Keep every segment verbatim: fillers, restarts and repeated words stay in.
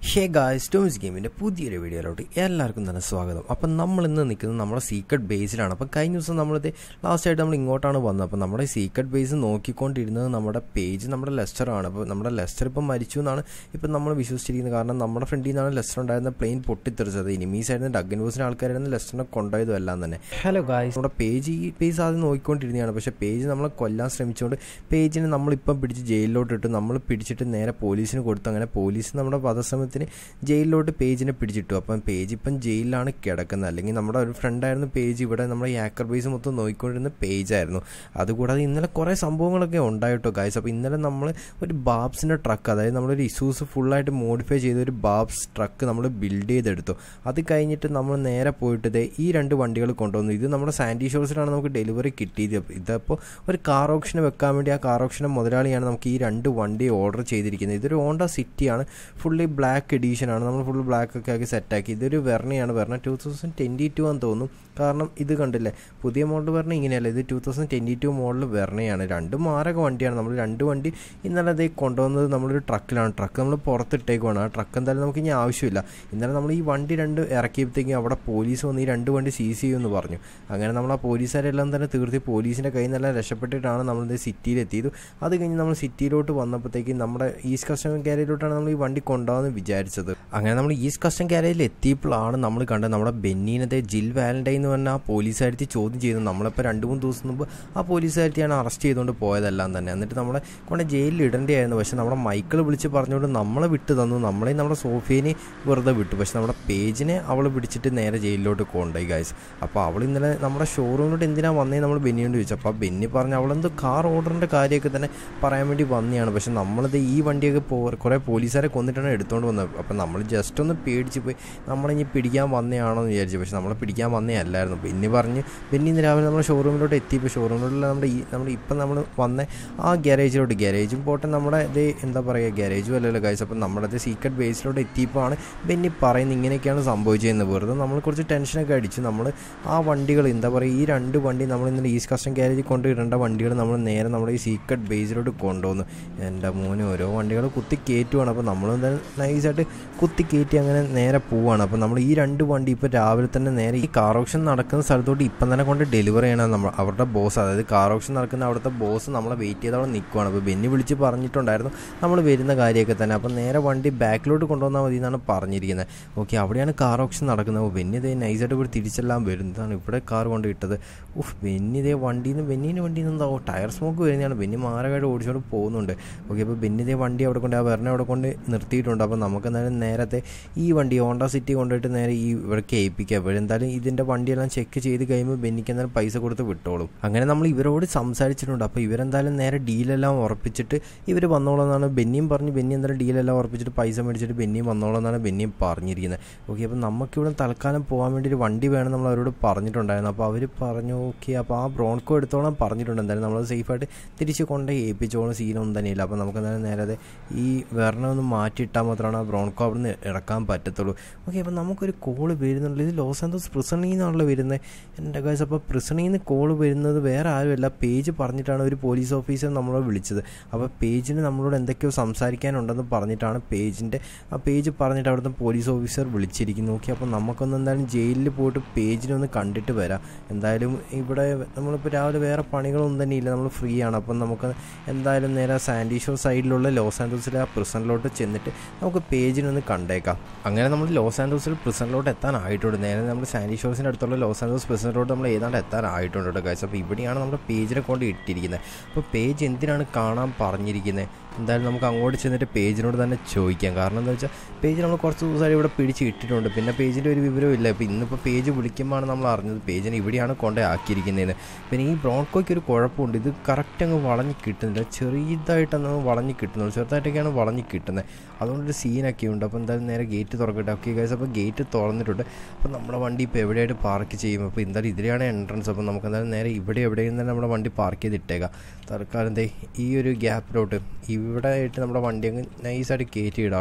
Hey guys, stones ഗെയിമിൻ്റെ പുതിയൊരു വീഡിയോയിലോട്ട് എല്ലാവർക്കും തന്നെ സ്വാഗതം. അപ്പം നമ്മൾ ഇന്ന് നിൽക്കുന്നത് നമ്മുടെ സീക്രട്ട് ബേസിലാണ്. അപ്പം കഴിഞ്ഞ ദിവസം നമ്മളിത് ലാസ്റ്റായിട്ട് നമ്മൾ ഇങ്ങോട്ടാണ് വന്നത്. അപ്പം നമ്മുടെ സീക്രട്ട് ബേസ് നോക്കിക്കൊണ്ടിരുന്നത് നമ്മുടെ പേജ് നമ്മുടെ ലെസ്റ്ററാണ്. അപ്പോൾ നമ്മുടെ ലെസ്റ്റർ ഇപ്പം മരിച്ചു എന്നാണ് ഇപ്പം നമ്മൾ വിശ്വസിച്ചിരിക്കുന്നത്. കാരണം നമ്മുടെ ഫ്രണ്ടിൽ നിന്നാണ് ലെസ്റ്റർ ഉണ്ടായിരുന്ന പ്ലെയിൻ പൊട്ടിത്തെറിച്ചത്. ഇനിമീസ് ആയിരുന്നു, ഡഗൻ ബോസിൻ്റെ ആൾക്കാരായിരുന്നു ലെസ്റ്ററിനെ കൊണ്ടുപോയതും എല്ലാം തന്നെ. ഹലോ ഗായ്സ്, നമ്മുടെ പേജ് ഈ പേജ് ആദ്യം നോക്കിക്കൊണ്ടിരുന്നതാണ്. പക്ഷേ പേജ് നമ്മളെ കൊല്ലാൻ ശ്രമിച്ചുകൊണ്ട് പേജിനെ നമ്മളിപ്പം പിടിച്ച് ജയിലിലോട്ട് ഇട്ടു. നമ്മൾ പിടിച്ചിട്ട് നേരെ പോലീസിന് കൊടുത്തു. അങ്ങനെ പോലീസ് നമ്മുടെ വധശ്രമത്തിന് ജയിലിലോട്ട് പേജിനെ പിടിച്ചിട്ടു. അപ്പം പേജ് ഇപ്പം ജയിലിലാണ് കിടക്കുന്നത്. അല്ലെങ്കിൽ നമ്മുടെ ഒരു ഫ്രണ്ടായിരുന്നു പേജ്. ഇവിടെ നമ്മുടെ ഹാക്കർ ബേസ് മൊത്തം നോക്കിക്കൊണ്ടിരുന്ന പേജായിരുന്നു. അതുകൂടാതെ ഇന്നലെ കുറേ സംഭവങ്ങളൊക്കെ ഉണ്ടായിട്ടോ ഗൈസ്. അപ്പോൾ ഇന്നലെ നമ്മൾ ഒരു ബാബ്സിൻ്റെ ട്രക്ക്, അതായത് നമ്മളൊരു ഇഷ്യൂസ് ഫുള്ളായിട്ട് മോഡിഫൈ ചെയ്ത ഒരു ബാബ്സ് ട്രക്ക് നമ്മൾ ബിൽഡ് ചെയ്തെടുത്തു. അത് കഴിഞ്ഞിട്ട് നമ്മൾ നേരെ പോയിട്ട് ഈ രണ്ട് വണ്ടികൾ കൊണ്ടുവന്നു. ഇത് നമ്മുടെ സാൻഡി ഷോഴ്സിലാണ് നമുക്ക് ഡെലിവറി കിട്ടിയത്. ഇതപ്പോൾ ഒരു കാർ ഓപ്ഷന് വെക്കാൻ വേണ്ടി ആ കാർ ഓപ്ഷൻ്റെ മുതലാളിയാണ് നമുക്ക് ഈ രണ്ട് വണ്ടി ഓർഡർ ചെയ്തിരിക്കുന്നത്. ഇതൊരു ഹോണ്ട സിറ്റിയാണ്, ഫുള്ളി ബ്ലാക്ക് എഡീഷനാണ്. നമ്മൾ ഫുൾ ബ്ലാക്ക് ഒക്കെ ആക്കി സെറ്റാക്കി. ഇതൊരു വെർണയാണ്. Verna two thousand twenty two ആണെന്ന് തോന്നുന്നു. കാരണം ഇത് കണ്ടില്ലേ, പുതിയ മോഡൽ വെർണ ഇങ്ങനെയല്ല, ഇത് two thousand twenty two model വെർണയാണ്. രണ്ടും മാരക വണ്ടിയാണ്. നമ്മൾ രണ്ട് വണ്ടി ഇന്നലെ അതേ കൊണ്ടുവന്നത് നമ്മളൊരു ട്രക്കിലാണ്. ട്രക്ക് നമ്മൾ പുറത്തിട്ടേക്കുവാണ്. ആ ട്രക്ക് എന്തായാലും നമുക്ക് ഇനി ആവശ്യമില്ല. ഇന്നലെ നമ്മൾ ഈ വണ്ടി രണ്ട് ഇറക്കിയപ്പോഴത്തേക്കും അവിടെ പോലീസ് വന്ന് ഈ രണ്ട് വണ്ടി സീസ് ചെയ്യുമെന്ന് പറഞ്ഞു. അങ്ങനെ നമ്മൾ ആ പോലീസുകാരെല്ലാം തന്നെ തീർത്തി പോലീസിൻ്റെ കയ്യിൽ നിന്നെല്ലാം രക്ഷപ്പെട്ടിട്ടാണ് നമ്മളിത് സിറ്റിയിലെത്തിയത്. അത് കഴിഞ്ഞ് നമ്മൾ സിറ്റിയിലോട്ട് വന്നപ്പോഴത്തേക്കും നമ്മുടെ ഈസ്റ്റ് കസ്റ്റമർ ഗ്യാരേജിലോട്ടാണ് നമ്മൾ ഈ വണ്ടി കൊണ്ടുപോകാമെന്ന് വിചാരിച്ചത്. അങ്ങനെ നമ്മൾ ഈസ്റ്റ് കസ്റ്റം ഗ്യാരേജിൽ എത്തിയപ്പോഴാണ് നമ്മൾ കണ്ടത് നമ്മുടെ ബെന്നീനത്തെ ജിൽ വാലന്റൈൻ എന്ന് പറഞ്ഞാൽ ആ പോലീസുകാരത്തി ചോദ്യം ചെയ്തു. നമ്മളിപ്പോൾ രണ്ട് മൂന്ന് ദിവസം മുമ്പ് ആ പോലീസുകാരത്തിയാണ് അറസ്റ്റ് ചെയ്തുകൊണ്ട് പോയതെല്ലാം തന്നെ. എന്നിട്ട് നമ്മളെ കൊണ്ട് ജയിലിൽ ഇടേണ്ടതായിരുന്നു. പക്ഷെ നമ്മുടെ മൈക്കിൾ വിളിച്ച് പറഞ്ഞുകൊണ്ട് നമ്മളെ വിട്ട് തന്നു. നമ്മളെ നമ്മുടെ സോഫിയനെ വെറുതെ വിട്ടു. പക്ഷെ നമ്മുടെ പേജിനെ അവൾ പിടിച്ചിട്ട് നേരെ ജയിലിലോട്ട് കൊണ്ടുപോയി ഗൈസ്. അപ്പോൾ അവൾ ഇന്നലെ നമ്മുടെ ഷോറൂമിലോട്ട് എന്തിനാണ് വന്നേ നമ്മൾ ബെന്നിയോട് ചോദിച്ചു. അപ്പോൾ ആ ബെന്നി പറഞ്ഞു അവളെന്തോ കാർ ഓർഡറിൻ്റെ കാര്യമൊക്കെ തന്നെ പറയാൻ വേണ്ടി വന്നതാണ്. പക്ഷെ നമ്മളിത് ഈ വണ്ടിയൊക്കെ പോ കുറേ പോലീസുകാരെ കൊന്നിട്ടാണ് എടുത്തുകൊണ്ട് വന്നത്. അപ്പം നമ്മൾ ജസ്റ്റ് ഒന്ന് പേടിച്ച് പോയി നമ്മളിനി പിടിക്കാൻ വന്നതാണോ എന്ന് വിചാരിച്ചു. പക്ഷെ നമ്മളെ പിടിക്കാൻ വന്നേ അല്ലായിരുന്നു. ബെന്നി പറഞ്ഞ് ബെന്നി ഇന്ന് രാവിലെ നമ്മൾ ഷോറൂമിലോട്ട് എത്തിയപ്പോൾ ഷോറൂമിലുള്ള നമ്മുടെ ഈ നമ്മൾ ഇപ്പം നമ്മൾ വന്ന ആ ഗ്യാരേജിലോട്ട്, ഗ്യാരേജും പോട്ടെ നമ്മുടെ ഇത് എന്താ പറയുക, ഗ്യാരേജും അല്ലല്ലോ ഗൈസ്. അപ്പം നമ്മളത് സീക്രട്ട് ബേസിലോട്ട് എത്തിയപ്പോൾ ആണ് ബെന്നി പറയുന്നത് ഇങ്ങനെയൊക്കെയാണ് സംഭവിച്ചതെന്ന്. വെറുതെ നമ്മൾ കുറച്ച് ടെൻഷനൊക്കെ അടിച്ചു. നമ്മൾ ആ വണ്ടികൾ എന്താ പറയുക, ഈ രണ്ട് വണ്ടി നമ്മൾ ഇന്നലെ ഈസ്റ്റ് കസ്റ്റം ഗ്യാരേജിൽ കൊണ്ട് ഇടേണ്ട വണ്ടികൾ നമ്മൾ നേരെ നമ്മുടെ ഈ സീക്രട്ട് ബേസിലോട്ട് കൊണ്ടുവന്നു. എൻ്റെ മോന് ഓരോ വണ്ടികൾ കുത്തി കയറ്റുവാണ്. അപ്പോൾ നമ്മൾ എന്തായാലും നൈസായിട്ട് കുത്തി കയറ്റി അങ്ങനെ നേരെ പോവുകയാണ്. അപ്പോൾ നമ്മൾ ഈ രണ്ട് വണ്ടി ഇപ്പോൾ രാവിലെ തന്നെ നേരെ ഈ കാർ ഓപ്ഷൻ നടക്കുന്ന സ്ഥലത്തോട്ട് ഇപ്പം തന്നെ കൊണ്ട് ഡെലിവറി ചെയ്യണം. നമ്മൾ അവരുടെ ബോസ്, അതായത് കാർ ഓപ്ഷൻ നടക്കുന്ന അവിടുത്തെ ബോസ് നമ്മളെ വെയിറ്റ് ചെയ്ത് അവിടെ നിൽക്കുവാണ്. അപ്പോൾ ബെന്നി വിളിച്ച് പറഞ്ഞിട്ടുണ്ടായിരുന്നു നമ്മൾ വരുന്ന കാര്യമൊക്കെ തന്നെ. അപ്പോൾ നേരെ വണ്ടി ബാക്കിലോട്ട് കൊണ്ടുവന്നാൽ മതി എന്നാണ് പറഞ്ഞിരിക്കുന്നത്. ഓക്കെ, അവിടെയാണ് കാർ ഓപ്ഷൻ നടക്കുന്നത്. അപ്പോൾ ബെന്നി ഇതേ നൈസായിട്ട് ഇവിടെ തിരിച്ചെല്ലാം വരുന്നതാണ്. ഇവിടെ കാർ കൊണ്ട് ഇട്ടത്. ഉഫ്, ബെന്നി ഇതേ വണ്ടിയിൽ നിന്ന് ബെന്നീൻ്റെ വണ്ടിയിൽ നിന്ന് എന്താ ടയർ സ്മോക്ക് വരുന്നതാണ്. ബെന്നി മാരകമായിട്ട് ഓടിച്ചുകൊണ്ട് പോകുന്നുണ്ട്. ഓക്കെ, അപ്പോൾ ബെന്നി ഇതേ വണ്ടി അവിടെ കൊണ്ട് ആ വെറിനെ അവിടെ കൊണ്ട് നിർത്തിയിട്ടുണ്ട്. അപ്പോൾ നമുക്ക് എന്തായാലും നേരത്തെ ഈ വണ്ടി ഹോണ്ട സിറ്റി കൊണ്ടുപോയിട്ട് നേരെ ഈ ഇവിടേക്ക് ഏൽപ്പിക്കുക. അപ്പോൾ എന്തായാലും ഇതിൻ്റെ വണ്ടിയെല്ലാം ചെക്ക് ചെയ്ത് കഴിയുമ്പോൾ ബെന്നിക്ക് എന്തായാലും പൈസ കൊടുത്ത് വിട്ടോളും. അങ്ങനെ നമ്മൾ ഇവരോട് സംസാരിച്ചിട്ടുണ്ട്. അപ്പോൾ ഇവരെന്തായാലും നേരെ ഡീലെല്ലാം ഉറപ്പിച്ചിട്ട് ഇവർ വന്നോളാം എന്നാണ് ബെന്നിയും പറഞ്ഞു. ബെന്നി എന്തായാലും ഡീലെല്ലാം ഉറപ്പിച്ചിട്ട് പൈസ മേടിച്ചിട്ട് ബെന്നിയും വന്നോളാം എന്നാണ് ബെന്നിയും പറഞ്ഞിരിക്കുന്നത്. ഓക്കെ, അപ്പോൾ നമുക്കിവിടെ തൽക്കാലം പോകാൻ വേണ്ടി ഒരു വണ്ടി വേണം നമ്മൾ അവരോട് പറഞ്ഞിട്ടുണ്ടായിരുന്നു. അപ്പോൾ അവർ പറഞ്ഞു ഓക്കെ, അപ്പോൾ ആ ബ്രോൺകോ എടുത്തോളം പറഞ്ഞിട്ടുണ്ട്. എന്തായാലും നമ്മൾ സേഫായിട്ട് തിരിച്ച് കൊണ്ട് ഏൽപ്പിച്ചോളം സീനൊന്നും തന്നെയില്ല. അപ്പോൾ നമുക്ക് എന്തായാലും നേരെ ഈ വെറിനെ ഒന്ന് മാറ്റിയിട്ടാൽ മാത്രമാണ് ആ ബ്രോൺകോ അവിടെ നിന്ന് ഇറക്കാൻ പറ്റത്തുള്ളൂ. ഓക്കെ, അപ്പോൾ നമുക്കൊരു കോള് വരുന്നുണ്ട്. ഇത് ലോസ് ആൻഡോസ് പ്രിസണിൽ നിന്നാണല്ലോ വരുന്നത് എൻ്റെ ഗൈസ്. അപ്പോൾ പ്രിസണിൽ നിന്ന് കോള് വരുന്നത് വേറെ ആരുമല്ല, പേജ് പറഞ്ഞിട്ടാണ് ഒരു പോലീസ് ഓഫീസർ നമ്മളെ വിളിച്ചത്. അപ്പോൾ പേജിന് നമ്മളോട് എന്തൊക്കെയോ സംസാരിക്കാനുണ്ടെന്ന് പറഞ്ഞിട്ടാണ് പേജിൻ്റെ ആ പേജ് പറഞ്ഞിട്ട് അവിടുത്തെ പോലീസ് ഓഫീസർ വിളിച്ചിരിക്കുന്നു. ഓക്കെ, അപ്പോൾ നമുക്കൊന്ന് എന്തായാലും ജയിലിൽ പോയിട്ട് പേജിനെ ഒന്ന് കണ്ടിട്ട് വരാം. എന്തായാലും ഇവിടെ നമ്മളിപ്പോൾ രാവിലെ വേറെ പണികളൊന്നും തന്നെ ഇല്ല, നമ്മൾ ഫ്രീ ആണ്. അപ്പം നമുക്ക് എന്തായാലും നേരെ സാൻഡി ഷോർ സൈഡിലുള്ള ലോസ് ആൻഡോസിലെ ആ പ്രിസണിലോട്ട് ചെന്നിട്ട് നമുക്ക് പേജിനൊന്ന് കണ്ടേക്കാം. അങ്ങനെ നമ്മൾ ലോസ് ആൻഡോസിൽ പ്രിസണിലോട്ട് എത്താനായിട്ടുണ്ട്. നേരെ നമ്മൾ സാൻഡി ഷോർസിൻ്റെ അടുത്തുള്ള ലോസ് ആൻഡോസ് പ്രിസണിലോട്ട് നമ്മൾ ഏതാണ്ട് എത്താനായിട്ടുണ്ട് കേട്ടോ ഗൈസ്. അപ്പോൾ ഇവിടെയാണ് നമ്മുടെ പേജിനെ കൊണ്ട് ഇട്ടിരിക്കുന്നത്. അപ്പോൾ പേജ് എന്തിനാണ് കാണാൻ പറഞ്ഞിരിക്കുന്നത്? എന്തായാലും നമുക്ക് അങ്ങോട്ട് ചെന്നിട്ട് പേജിനോട് തന്നെ ചോദിക്കാം. കാരണം എന്താ വെച്ചാൽ പേജ് നമ്മൾ കുറച്ച് ദിവസമായിട്ട് ഇവിടെ പിടിച്ച് ഇട്ടിട്ടുണ്ട്. പിന്നെ പേജിൻ്റെ ഒരു വിവരവും ഇല്ല. ഇപ്പോൾ ഇന്നിപ്പോൾ പേജ് വിളിക്കുമ്പോഴാണ് നമ്മൾ അറിഞ്ഞത് പേജിനെ ഇവിടെയാണ് കൊണ്ടേ ആക്കിയിരിക്കുന്നതെന്ന്. പിന്നെ ഈ ബ്രോൺകോയ്ക്ക് ഒരു കുഴപ്പമുണ്ട്, ഇത് കറക്റ്റ് അങ്ങ് വളഞ്ഞ് കിട്ടുന്നില്ല. ചെറിയതായിട്ടൊന്ന് വളഞ്ഞ് കിട്ടുന്നുള്ളൂ, ചെറുതായിട്ടൊക്കെയാണ് വളഞ്ഞ് കിട്ടുന്നത്. അതുകൊണ്ടൊരു സീനൊക്കെ ഉണ്ട്. അപ്പോൾ എന്തായാലും നേരെ ഗേറ്റ് തുറക്കട്ടെ. ഓക്കെ ഗൈസ്, അപ്പോൾ ഗേറ്റ് തുറന്നിട്ടുണ്ട്. അപ്പോൾ നമ്മുടെ വണ്ടി ഇപ്പോൾ എവിടെയായിട്ട് പാർക്ക് ചെയ്യും? അപ്പോൾ എന്തായാലും ഇതിലെയാണ് എൻട്രൻസ്. അപ്പോൾ നമുക്ക് എന്തായാലും നേരെ ഇവിടെ എവിടെയും തന്നെ നമ്മുടെ വണ്ടി പാർക്ക് ചെയ്തിട്ടേക്കാം. തൽക്കാലം ദേ ഈ ഒരു ഗ്യാപ്പിലോട്ട് ഇവിടെ ആയിട്ട് നമ്മുടെ വണ്ടി അങ്ങ് നൈസായിട്ട് കയറ്റി ഇടാം കേട്ടോ.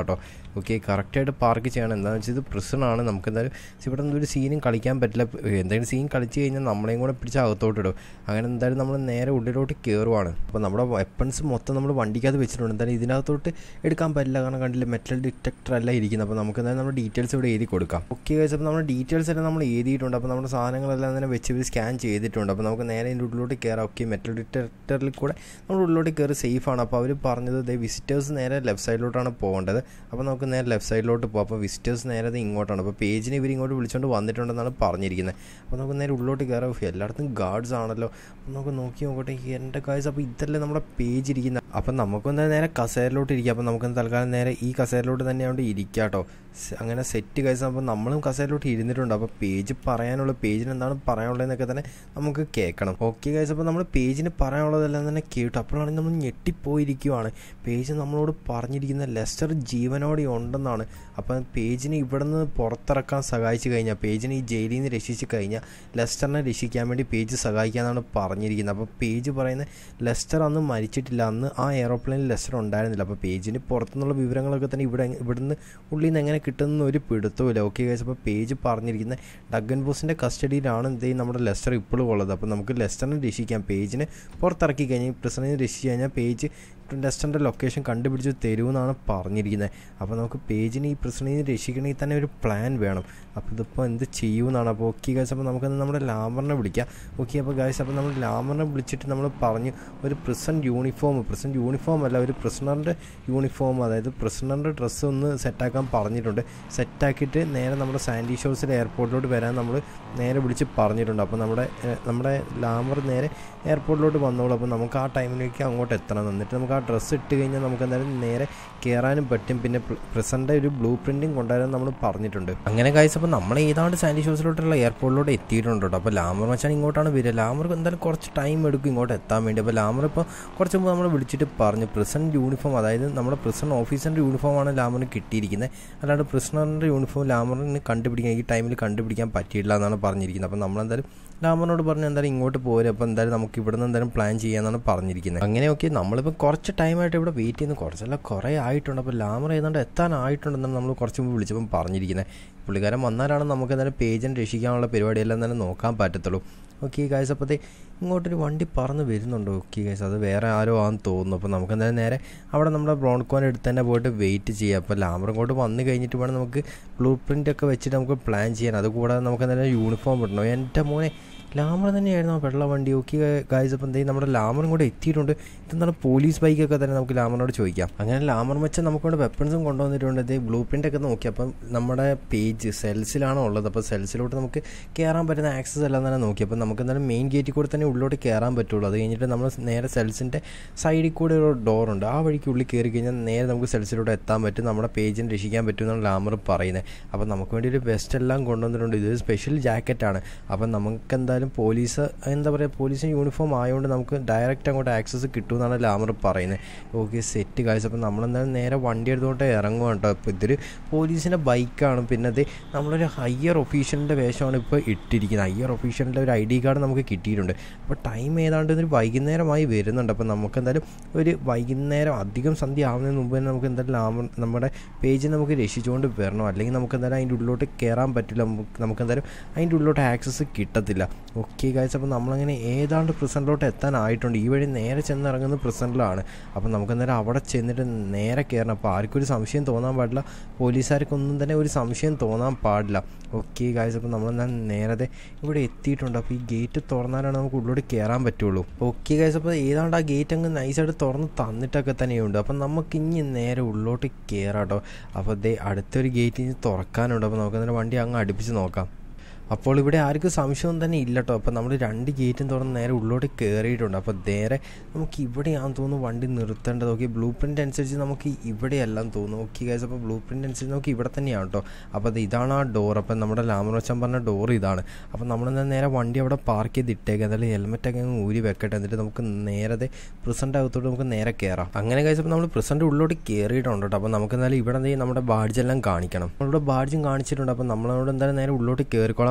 ഓക്കെ, കറക്റ്റായിട്ട് പാർക്ക് ചെയ്യണം. എന്താണെന്ന് വെച്ചാൽ ഇത് പ്രിസണാണ്. നമുക്ക് എന്തായാലും ഇവിടെ നിന്ന് ഒരു സീനും കളിക്കാൻ പറ്റില്ല. എന്തെങ്കിലും സീൻ കളിച്ച് കഴിഞ്ഞാൽ നമ്മളെയും കൂടെ പിടിച്ച് അകത്തോട്ട് ഇടും. അങ്ങനെ എന്തായാലും നമ്മൾ നേരെ ഉള്ളിലോട്ട് കയറുവാണ്. അപ്പോൾ നമ്മുടെ വെപ്പൺസ് മൊത്തം നമ്മൾ വണ്ടിക്കകത്ത് വെച്ചിട്ടുണ്ട്. എന്തായാലും ഇതിനകത്തോട്ട് എടുക്കാൻ പറ്റില്ല, കാരണം കണ്ടില്ല മെറ്റൽ ഡിറ്റക്ടർ അല്ല ഇരിക്കുന്നത്. അപ്പോൾ നമുക്ക് എന്തായാലും നമ്മുടെ ഡീറ്റെയിൽസ് ഇവിടെ എഴുതി കൊടുക്കാം. ഓക്കെ ഗൈസ്, അപ്പോൾ നമ്മുടെ ഡീറ്റെയിൽസ് എല്ലാം നമ്മൾ എഴുതിയിട്ടുണ്ട്. അപ്പോൾ നമ്മുടെ സാധനങ്ങളെല്ലാം തന്നെ വെച്ച് ഇവർ സ്കാൻ ചെയ്തിട്ടുണ്ട്. അപ്പോൾ നമുക്ക് നേരെ ഇതിൻ്റെ ഉള്ളിലോട്ട് കയറാം. ഓക്കെ, മെറ്റൽ ഡിറ്റക്ടറിൽ കൂടെ നമ്മൾ ഉള്ളിലോട്ട് കയറി സേഫാണ്. അപ്പോൾ അവർ പറഞ്ഞത് ദേ വിസിറ്റേഴ്സ് നേരെ ലെഫ്റ്റ് സൈഡിലോട്ടാണ് പോകേണ്ടത്. അപ്പോൾ നമുക്ക് നേരെ ലെഫ്റ്റ് സൈഡിലോട്ട് പോകാം. അപ്പോൾ വിസിറ്റേഴ്സ് നേരെ ഇങ്ങോട്ടാണ്. അപ്പോൾ പേജിന് ഇവർ ഇങ്ങോട്ട് വിളിച്ചുകൊണ്ട് വന്നിട്ടുണ്ടെന്നാണ് പറഞ്ഞിരിക്കുന്നത്. അപ്പോൾ നമുക്ക് നേരെ ഉള്ളിലോട്ട് കയറാം. എല്ലായിടത്തും ഗാർഡ്സ് ആണല്ലോ. അപ്പോൾ നമുക്ക് നോക്കി നോക്കട്ടെ എൻ്റെ ഗൈസ്. അപ്പോൾ ഇതല്ലേ നമ്മുടെ പേജ് ഇരിക്കുന്നത്. അപ്പം നമുക്കൊന്ന് നേരെ കസേരയിലോട്ട് ഇരിക്കാം. അപ്പോൾ നമുക്കൊന്ന് തൽക്കാലം നേരെ ഈ കസേരയിലോട്ട് തന്നെ അവിടെ ഇരിക്കാം കേട്ടോ. അങ്ങനെ സെറ്റ് ഗൈസ്. അപ്പോൾ നമ്മളും കസേരയിലോട്ട് ഇരുന്നിട്ടുണ്ട്. അപ്പോൾ പേജ് പറയാനുള്ള പേജിന് എന്താണ് പറയാനുള്ളതെന്നൊക്കെ തന്നെ നമുക്ക് കേൾക്കണം. ഓക്കെ ഗൈസ്, അപ്പോൾ നമ്മൾ പേജിന് പറയാനുള്ളതെല്ലാം തന്നെ കേട്ടു. അപ്പോഴാണ് നമ്മൾ ഞെട്ടിപ്പോയിരിക്കുവാണ്. പേജ് നമ്മളോട് പറഞ്ഞിരിക്കുന്ന ലെസ്റ്റർ ജീവനോടെ ഉണ്ടെന്നാണ്. അപ്പം പേജിന് ഇവിടെ നിന്ന് പുറത്തിറക്കാൻ സഹായിച്ചു കഴിഞ്ഞാൽ, പേജിന് ഈ ജയിലിൽ നിന്ന് രക്ഷിച്ച് കഴിഞ്ഞാൽ ലെസ്റ്ററിനെ രക്ഷിക്കാൻ വേണ്ടി പേജ് സഹായിക്കാമെന്നാണ് പറഞ്ഞിരിക്കുന്നത്. അപ്പോൾ പേജ് പറയുന്നത് ലെസ്റ്റർ അന്ന് മരിച്ചിട്ടില്ല, അന്ന് ആ എയറോപ്ലെയിനിൽ ലെസ്റ്റർ ഉണ്ടായിരുന്നില്ല. അപ്പോൾ പേജിന് പുറത്തുനിന്നുള്ള വിവരങ്ങളൊക്കെ തന്നെ ഇവിടെ ഇവിടുന്ന് ഉള്ളിൽ നിന്ന് എങ്ങനെ കിട്ടുന്ന ഒരു പിടുത്തമില്ല. ഓക്കെ ഗൈസ്, അപ്പോൾ പേജ് പറഞ്ഞിരിക്കുന്ന ഡഗൻ ബോസിൻ്റെ കസ്റ്റഡിയിലാണ് ഇതേ നമ്മുടെ ലെസ്റ്റർ ഇപ്പോഴും ഉള്ളത്. അപ്പോൾ നമുക്ക് ലെസ്റ്ററിനെ രക്ഷിക്കാം. പേജിനെ പുറത്തിറക്കി കഴിഞ്ഞാൽ പ്രിസണിനെ രക്ഷിച്ച് കഴിഞ്ഞാൽ പേജ് ലെസ്റ്ററിൻ്റെ ലൊക്കേഷൻ കണ്ടുപിടിച്ച് തരുമെന്നാണ് പറഞ്ഞിരിക്കുന്നത്. അപ്പോൾ നമുക്ക് പേജിന് ഈ പ്രിസണിനെ രക്ഷിക്കണമെങ്കിൽ തന്നെ ഒരു പ്ലാൻ വേണം. അപ്പോൾ ഇതിപ്പോൾ എന്ത് ചെയ്യുമെന്നാണ്. അപ്പോൾ ഓക്കെ ഗൈസ്, അപ്പോൾ നമുക്കത് നമ്മുടെ ലാമറിനെ വിളിക്കാം. ഓക്കെ, അപ്പോൾ ഗൈസ്, അപ്പോൾ നമ്മൾ ലാമറിനെ വിളിച്ചിട്ട് നമ്മൾ പറഞ്ഞു ഒരു പ്രിസൺ യൂണിഫോം പ്രിസൺ യൂണിഫോം അല്ല ഒരു പ്രിസണറിൻ്റെ യൂണിഫോം, അതായത് പ്രിസണറിൻ്റെ ഡ്രസ്സ് ഒന്ന് സെറ്റാക്കാൻ പറഞ്ഞിട്ടുണ്ട്. സെറ്റാക്കിയിട്ട് നേരെ നമ്മുടെ സാൻഡി ഷോസിലെ എയർപോർട്ടിലോട്ട് വരാൻ നമ്മൾ നേരെ വിളിച്ച് പറഞ്ഞിട്ടുണ്ട്. അപ്പോൾ നമ്മുടെ നമ്മുടെ ലാമർ നേരെ എയർപോർട്ടിലോട്ട് വന്നോളൂ. അപ്പോൾ നമുക്ക് ആ ടൈമിലേക്ക് അങ്ങോട്ട് എത്തണം. എന്നിട്ട് നമുക്ക് ആ ഡ്രസ്സ് ഇട്ട് കഴിഞ്ഞാൽ നമുക്ക് എന്തായാലും നേരെ കയറാനും പറ്റും. പിന്നെ പ്രസൻ്റെ ഒരു ബ്ലൂ പ്രിൻറ്റും കൊണ്ടുവരാൻ നമ്മൾ പറഞ്ഞിട്ടുണ്ട്. അങ്ങനെ ഗൈസ്, അപ്പോൾ നമ്മൾ ഏതാണ്ട് സാൻഡി ഷോസിലോട്ടുള്ള എയർപോർട്ടിലോട്ട് എത്തിയിട്ടുണ്ട് കേട്ടോ. അപ്പോൾ ലാമർ മച്ചാൻ ഇങ്ങോട്ടാണ് വരിക. ലാമർക്ക് എന്തായാലും കുറച്ച് ടൈം എടുക്കും ഇങ്ങോട്ട് എത്താൻ വേണ്ടി. അപ്പോൾ ലാമർ ഇപ്പോൾ കുറച്ച് മുമ്പ് നമ്മൾ വിളിച്ചിട്ട് പറഞ്ഞു പ്രിസൺ യൂണിഫോം, അതായത് നമ്മുടെ പ്രിസൺ ഓഫീസറിൻ്റെ യൂണിഫോമാണ് ലാമറിന് കിട്ടിയിരിക്കുന്നത്. അല്ലാണ്ട് പ്രിസണറിൻ്റെ യൂണിഫോം ലാമറിന് കണ്ടുപിടിക്കാൻ ഈ ടൈമിൽ കണ്ടുപിടിക്കാൻ പറ്റിയില്ല എന്നാണ് പറഞ്ഞിരിക്കുന്നത്. അപ്പോൾ നമ്മളെന്തായാലും ലാമറിനോട് പറഞ്ഞു എന്തായാലും ഇങ്ങോട്ട് പോരും. അപ്പോൾ എന്തായാലും നമുക്ക് ഇവിടെ നിന്ന് എന്തായാലും പ്ലാൻ ചെയ്യാമെന്നാണ് പറഞ്ഞിരിക്കുന്നത്. അങ്ങനെ ഓക്കെ, നമ്മളിപ്പോൾ കുറച്ച് ടൈമായിട്ട് ഇവിടെ വെയിറ്റ് ചെയ്യുന്നു. കുറച്ചല്ല കുറേ ആയിട്ടുണ്ട്. അപ്പോൾ ലാമർ ഏതാണ്ട് എത്താനായിട്ടുണ്ടെന്നാണ് നമ്മൾ കുറച്ച് മുമ്പ് വിളിച്ചപ്പം പറഞ്ഞിരിക്കുന്നത്. പുള്ളിക്കാരൻ വന്നാലാണ് നമുക്ക് എന്തായാലും പേജിനെ രക്ഷിക്കാനുള്ള പരിപാടിയെല്ലാം തന്നെ നോക്കാൻ പറ്റത്തുള്ളൂ. ഓക്കെ ഗൈസ്, അപ്പോഴത്തെ ഇങ്ങോട്ടൊരു വണ്ടി പറന്ന് വരുന്നുണ്ട്. ഓക്കെ ഗൈസ്, അത് വേറെ ആരോ ആണെന്ന് തോന്നുന്നു. അപ്പോൾ നമുക്ക് എന്തായാലും നേരെ അവിടെ നമ്മുടെ ബ്രോൺകോൻ്റെ അടുത്ത് തന്നെ പോയിട്ട് വെയിറ്റ് ചെയ്യാം. അപ്പോൾ ലാമർ ഇങ്ങോട്ട് വന്നു കഴിഞ്ഞിട്ട് വേണം നമുക്ക് ബ്ലൂ പ്രിൻ്റ് ഒക്കെ വെച്ചിട്ട് നമുക്ക് പ്ലാൻ ചെയ്യാൻ. അതുകൂടാതെ നമുക്ക് എന്തായാലും യൂണിഫോം ഇടണം. എൻ്റെ മോനെ ലാമർ തന്നെയായിരുന്നു ആ വെള്ള വണ്ടി. ഓക്കെ ഗൈസ്, അപ്പോൾ എന്തെങ്കിലും നമ്മുടെ ലാമറും കൂടെ എത്തിയിട്ടുണ്ട്. ഇതെന്താണ് പോലീസ് ബൈക്കൊക്കെ തന്നെ നമുക്ക് ലാമറിനോട് ചോദിക്കാം. അങ്ങനെ ലാമർ വെച്ചാൽ നമുക്കൊണ്ട് വെപ്പൺസും കൊണ്ടുവന്നിട്ടുണ്ട്. ഇത് ബ്ലൂ പ്രിൻ്റ് ഒക്കെ നോക്കി. അപ്പം നമ്മുടെ പേജ് സെൽസിലാണ് ഉള്ളത്. അപ്പോൾ സെൽസിലോട്ട് നമുക്ക് കയറാൻ പറ്റുന്ന ആക്സസ് എല്ലാം തന്നെ നോക്കി. അപ്പോൾ നമുക്ക് എന്തായാലും മെയിൻ ഗേറ്റിൽ കൂടെ തന്നെ ഉള്ളിലോട്ട് കയറാൻ പറ്റുള്ളൂ. അത് കഴിഞ്ഞിട്ട് നമ്മൾ നേരെ സെൽസിൻ്റെ സൈഡിൽ കൂടെ ഒരു ഡോറുണ്ട്. ആ വഴിക്ക് ഉള്ളിൽ കയറി കഴിഞ്ഞാൽ നേരെ നമുക്ക് സെൽസിലോട്ട് എത്താൻ പറ്റും. നമ്മുടെ പേജിനെ രക്ഷിക്കാൻ പറ്റുമെന്നാണ് ലാമർ പറയുന്നത്. അപ്പോൾ നമുക്ക് വേണ്ടി ഒരു വെസ്റ്റ് എല്ലാം കൊണ്ടുവന്നിട്ടുണ്ട്. ഇത് സ്പെഷ്യൽ ജാക്കറ്റാണ്. അപ്പം നമുക്ക് എന്തായാലും പോലീസ് എന്താ പറയുക പോലീസിന് യൂണിഫോം ആയതുകൊണ്ട് നമുക്ക് ഡയറക്റ്റ് അങ്ങോട്ട് ആക്സസ് കിട്ടുമെന്നാണ് ലാമർ പറയുന്നത്. ഓക്കെ സെറ്റ് ഗൈസ്, അപ്പോൾ നമ്മളെന്തായാലും നേരെ വണ്ടി എടുത്തുകൊണ്ട് ഇറങ്ങുക കേട്ടോ. അപ്പോൾ ഇതൊരു പോലീസിൻ്റെ ബൈക്കാണ്. പിന്നെ അത് നമ്മളൊരു ഹയ്യർ ഒഫീഷ്യലിൻ്റെ വേഷമാണ് ഇപ്പോൾ ഇട്ടിരിക്കുന്നത്. ഹയ്യർ ഒഫീഷ്യലിൻ്റെ ഒരു ഐ ഡി കാർഡ് നമുക്ക് കിട്ടിയിട്ടുണ്ട്. അപ്പോൾ ടൈം ഏതാണ്ട് ഒരു വൈകുന്നേരമായി വരുന്നുണ്ട്. അപ്പോൾ നമുക്ക് എന്തായാലും ഒരു വൈകുന്നേരം അധികം സന്ധ്യ ആവുന്നതിന് മുമ്പ് തന്നെ നമുക്ക് എന്തായാലും ലാമർ നമ്മുടെ പേജ് നമുക്ക് രക്ഷിച്ചുകൊണ്ട് വരണം. അല്ലെങ്കിൽ നമുക്ക് എന്തായാലും അതിൻ്റെ ഉള്ളിലോട്ട് കയറാൻ പറ്റില്ല. നമുക്ക് എന്തായാലും അതിൻ്റെ ഉള്ളിലോട്ട് ആക്സസ് കിട്ടത്തില്ല. ഓക്കെ ഗൈസ്, അപ്പോൾ നമ്മളങ്ങനെ ഏതാണ്ട് പ്രിസണിലോട്ട് എത്താനായിട്ടുണ്ട്. ഈ വഴി നേരെ ചെന്നിറങ്ങുന്നത് പ്രിസണിലാണ്. അപ്പോൾ നമുക്ക് നേരെ അവിടെ ചെന്നിട്ട് നേരെ കയറണം. അപ്പോൾ ആർക്കും ഒരു സംശയം തോന്നാൻ പാടില്ല. പോലീസുകാർക്കൊന്നും തന്നെ ഒരു സംശയം തോന്നാൻ പാടില്ല. ഓക്കെ ഗൈസ്, അപ്പോൾ നമ്മളെന്നാൽ നേരത്തെ ഇവിടെ എത്തിയിട്ടുണ്ട്. അപ്പോൾ ഈ ഗേറ്റ് തുറന്നാലാണ് നമുക്ക് ഉള്ളിലോട്ട് കയറാൻ പറ്റുള്ളൂ. ഓക്കെ ഗൈസ്, അപ്പോൾ ഏതാണ്ട് ആ ഗേറ്റ് അങ്ങ് നൈസായിട്ട് തുറന്ന് തന്നിട്ടൊക്കെ തന്നെയുണ്ട്. അപ്പം നമുക്ക് ഇനി നേരെ ഉള്ളിലോട്ട് കയറാം കേട്ടോ. അപ്പോൾ അതേ അടുത്തൊരു ഗേറ്റ് ഇനി തുറക്കാനുണ്ട്. അപ്പോൾ നമുക്ക് നേരെ വണ്ടി അങ്ങ് അടുപ്പിച്ച് നോക്കാം. അപ്പോൾ ഇവിടെ ആർക്കും സംശയം തന്നെ ഇല്ല കേട്ടോ. അപ്പോൾ നമ്മൾ രണ്ട് ഗേറ്റും തുറന്ന് നേരെ ഉള്ളോട്ട് കയറിയിട്ടുണ്ട്. അപ്പോൾ നേരെ നമുക്ക് ഇവിടെയാണെന്ന് തോന്നുന്നു വണ്ടി നിർത്തേണ്ടത്. ഓക്കെ, ബ്ലൂ പ്രിൻ്റ് അനുസരിച്ച് നമുക്ക് ഇവിടെയെല്ലാം തോന്നുന്നു. ഓക്കെ ഗൈസ്, അപ്പോൾ ബ്ലൂ പ്രിൻ്റ് അനുസരിച്ച് നമുക്ക് ഇവിടെ തന്നെയാണ് കേട്ടോ. അപ്പോൾ അത് ഇതാണ് ആ ഡോർ. അപ്പം നമ്മുടെ ലാമർ വച്ചാൻ പറഞ്ഞ ഡോർ ഇതാണ്. അപ്പോൾ നമ്മളെന്നാൽ നേരെ വണ്ടി അവിടെ പാർക്ക് ചെയ്ത് ഇട്ടേക്കുക. എന്തായാലും ഹെൽമെറ്റൊക്കെ അങ്ങ് ഊരി വെക്കട്ടെ. എന്നിട്ട് നമുക്ക് നേരത്തെ പ്രസൻ്റ് അകത്തോട്ട് നമുക്ക് നേരെ കയറാം. അങ്ങനെ ഗൈസ്, അപ്പോൾ നമ്മൾ പ്രസൻ്റ് ഉള്ളിലോട്ട് കയറിയിട്ടുണ്ട് കേട്ടോ. അപ്പോൾ നമുക്ക് എന്തായാലും ഇവിടെ എന്തെങ്കിലും നമ്മുടെ ബാഡ്ജെല്ലാം കാണിക്കണം. നമ്മളിവിടെ ബാഡ്ജും കാണിച്ചിട്ടുണ്ട്. അപ്പോൾ നമ്മളോട് എന്തായാലും നേരെ ഉള്ളിലോട്ട് കയറിക്കോളാൻ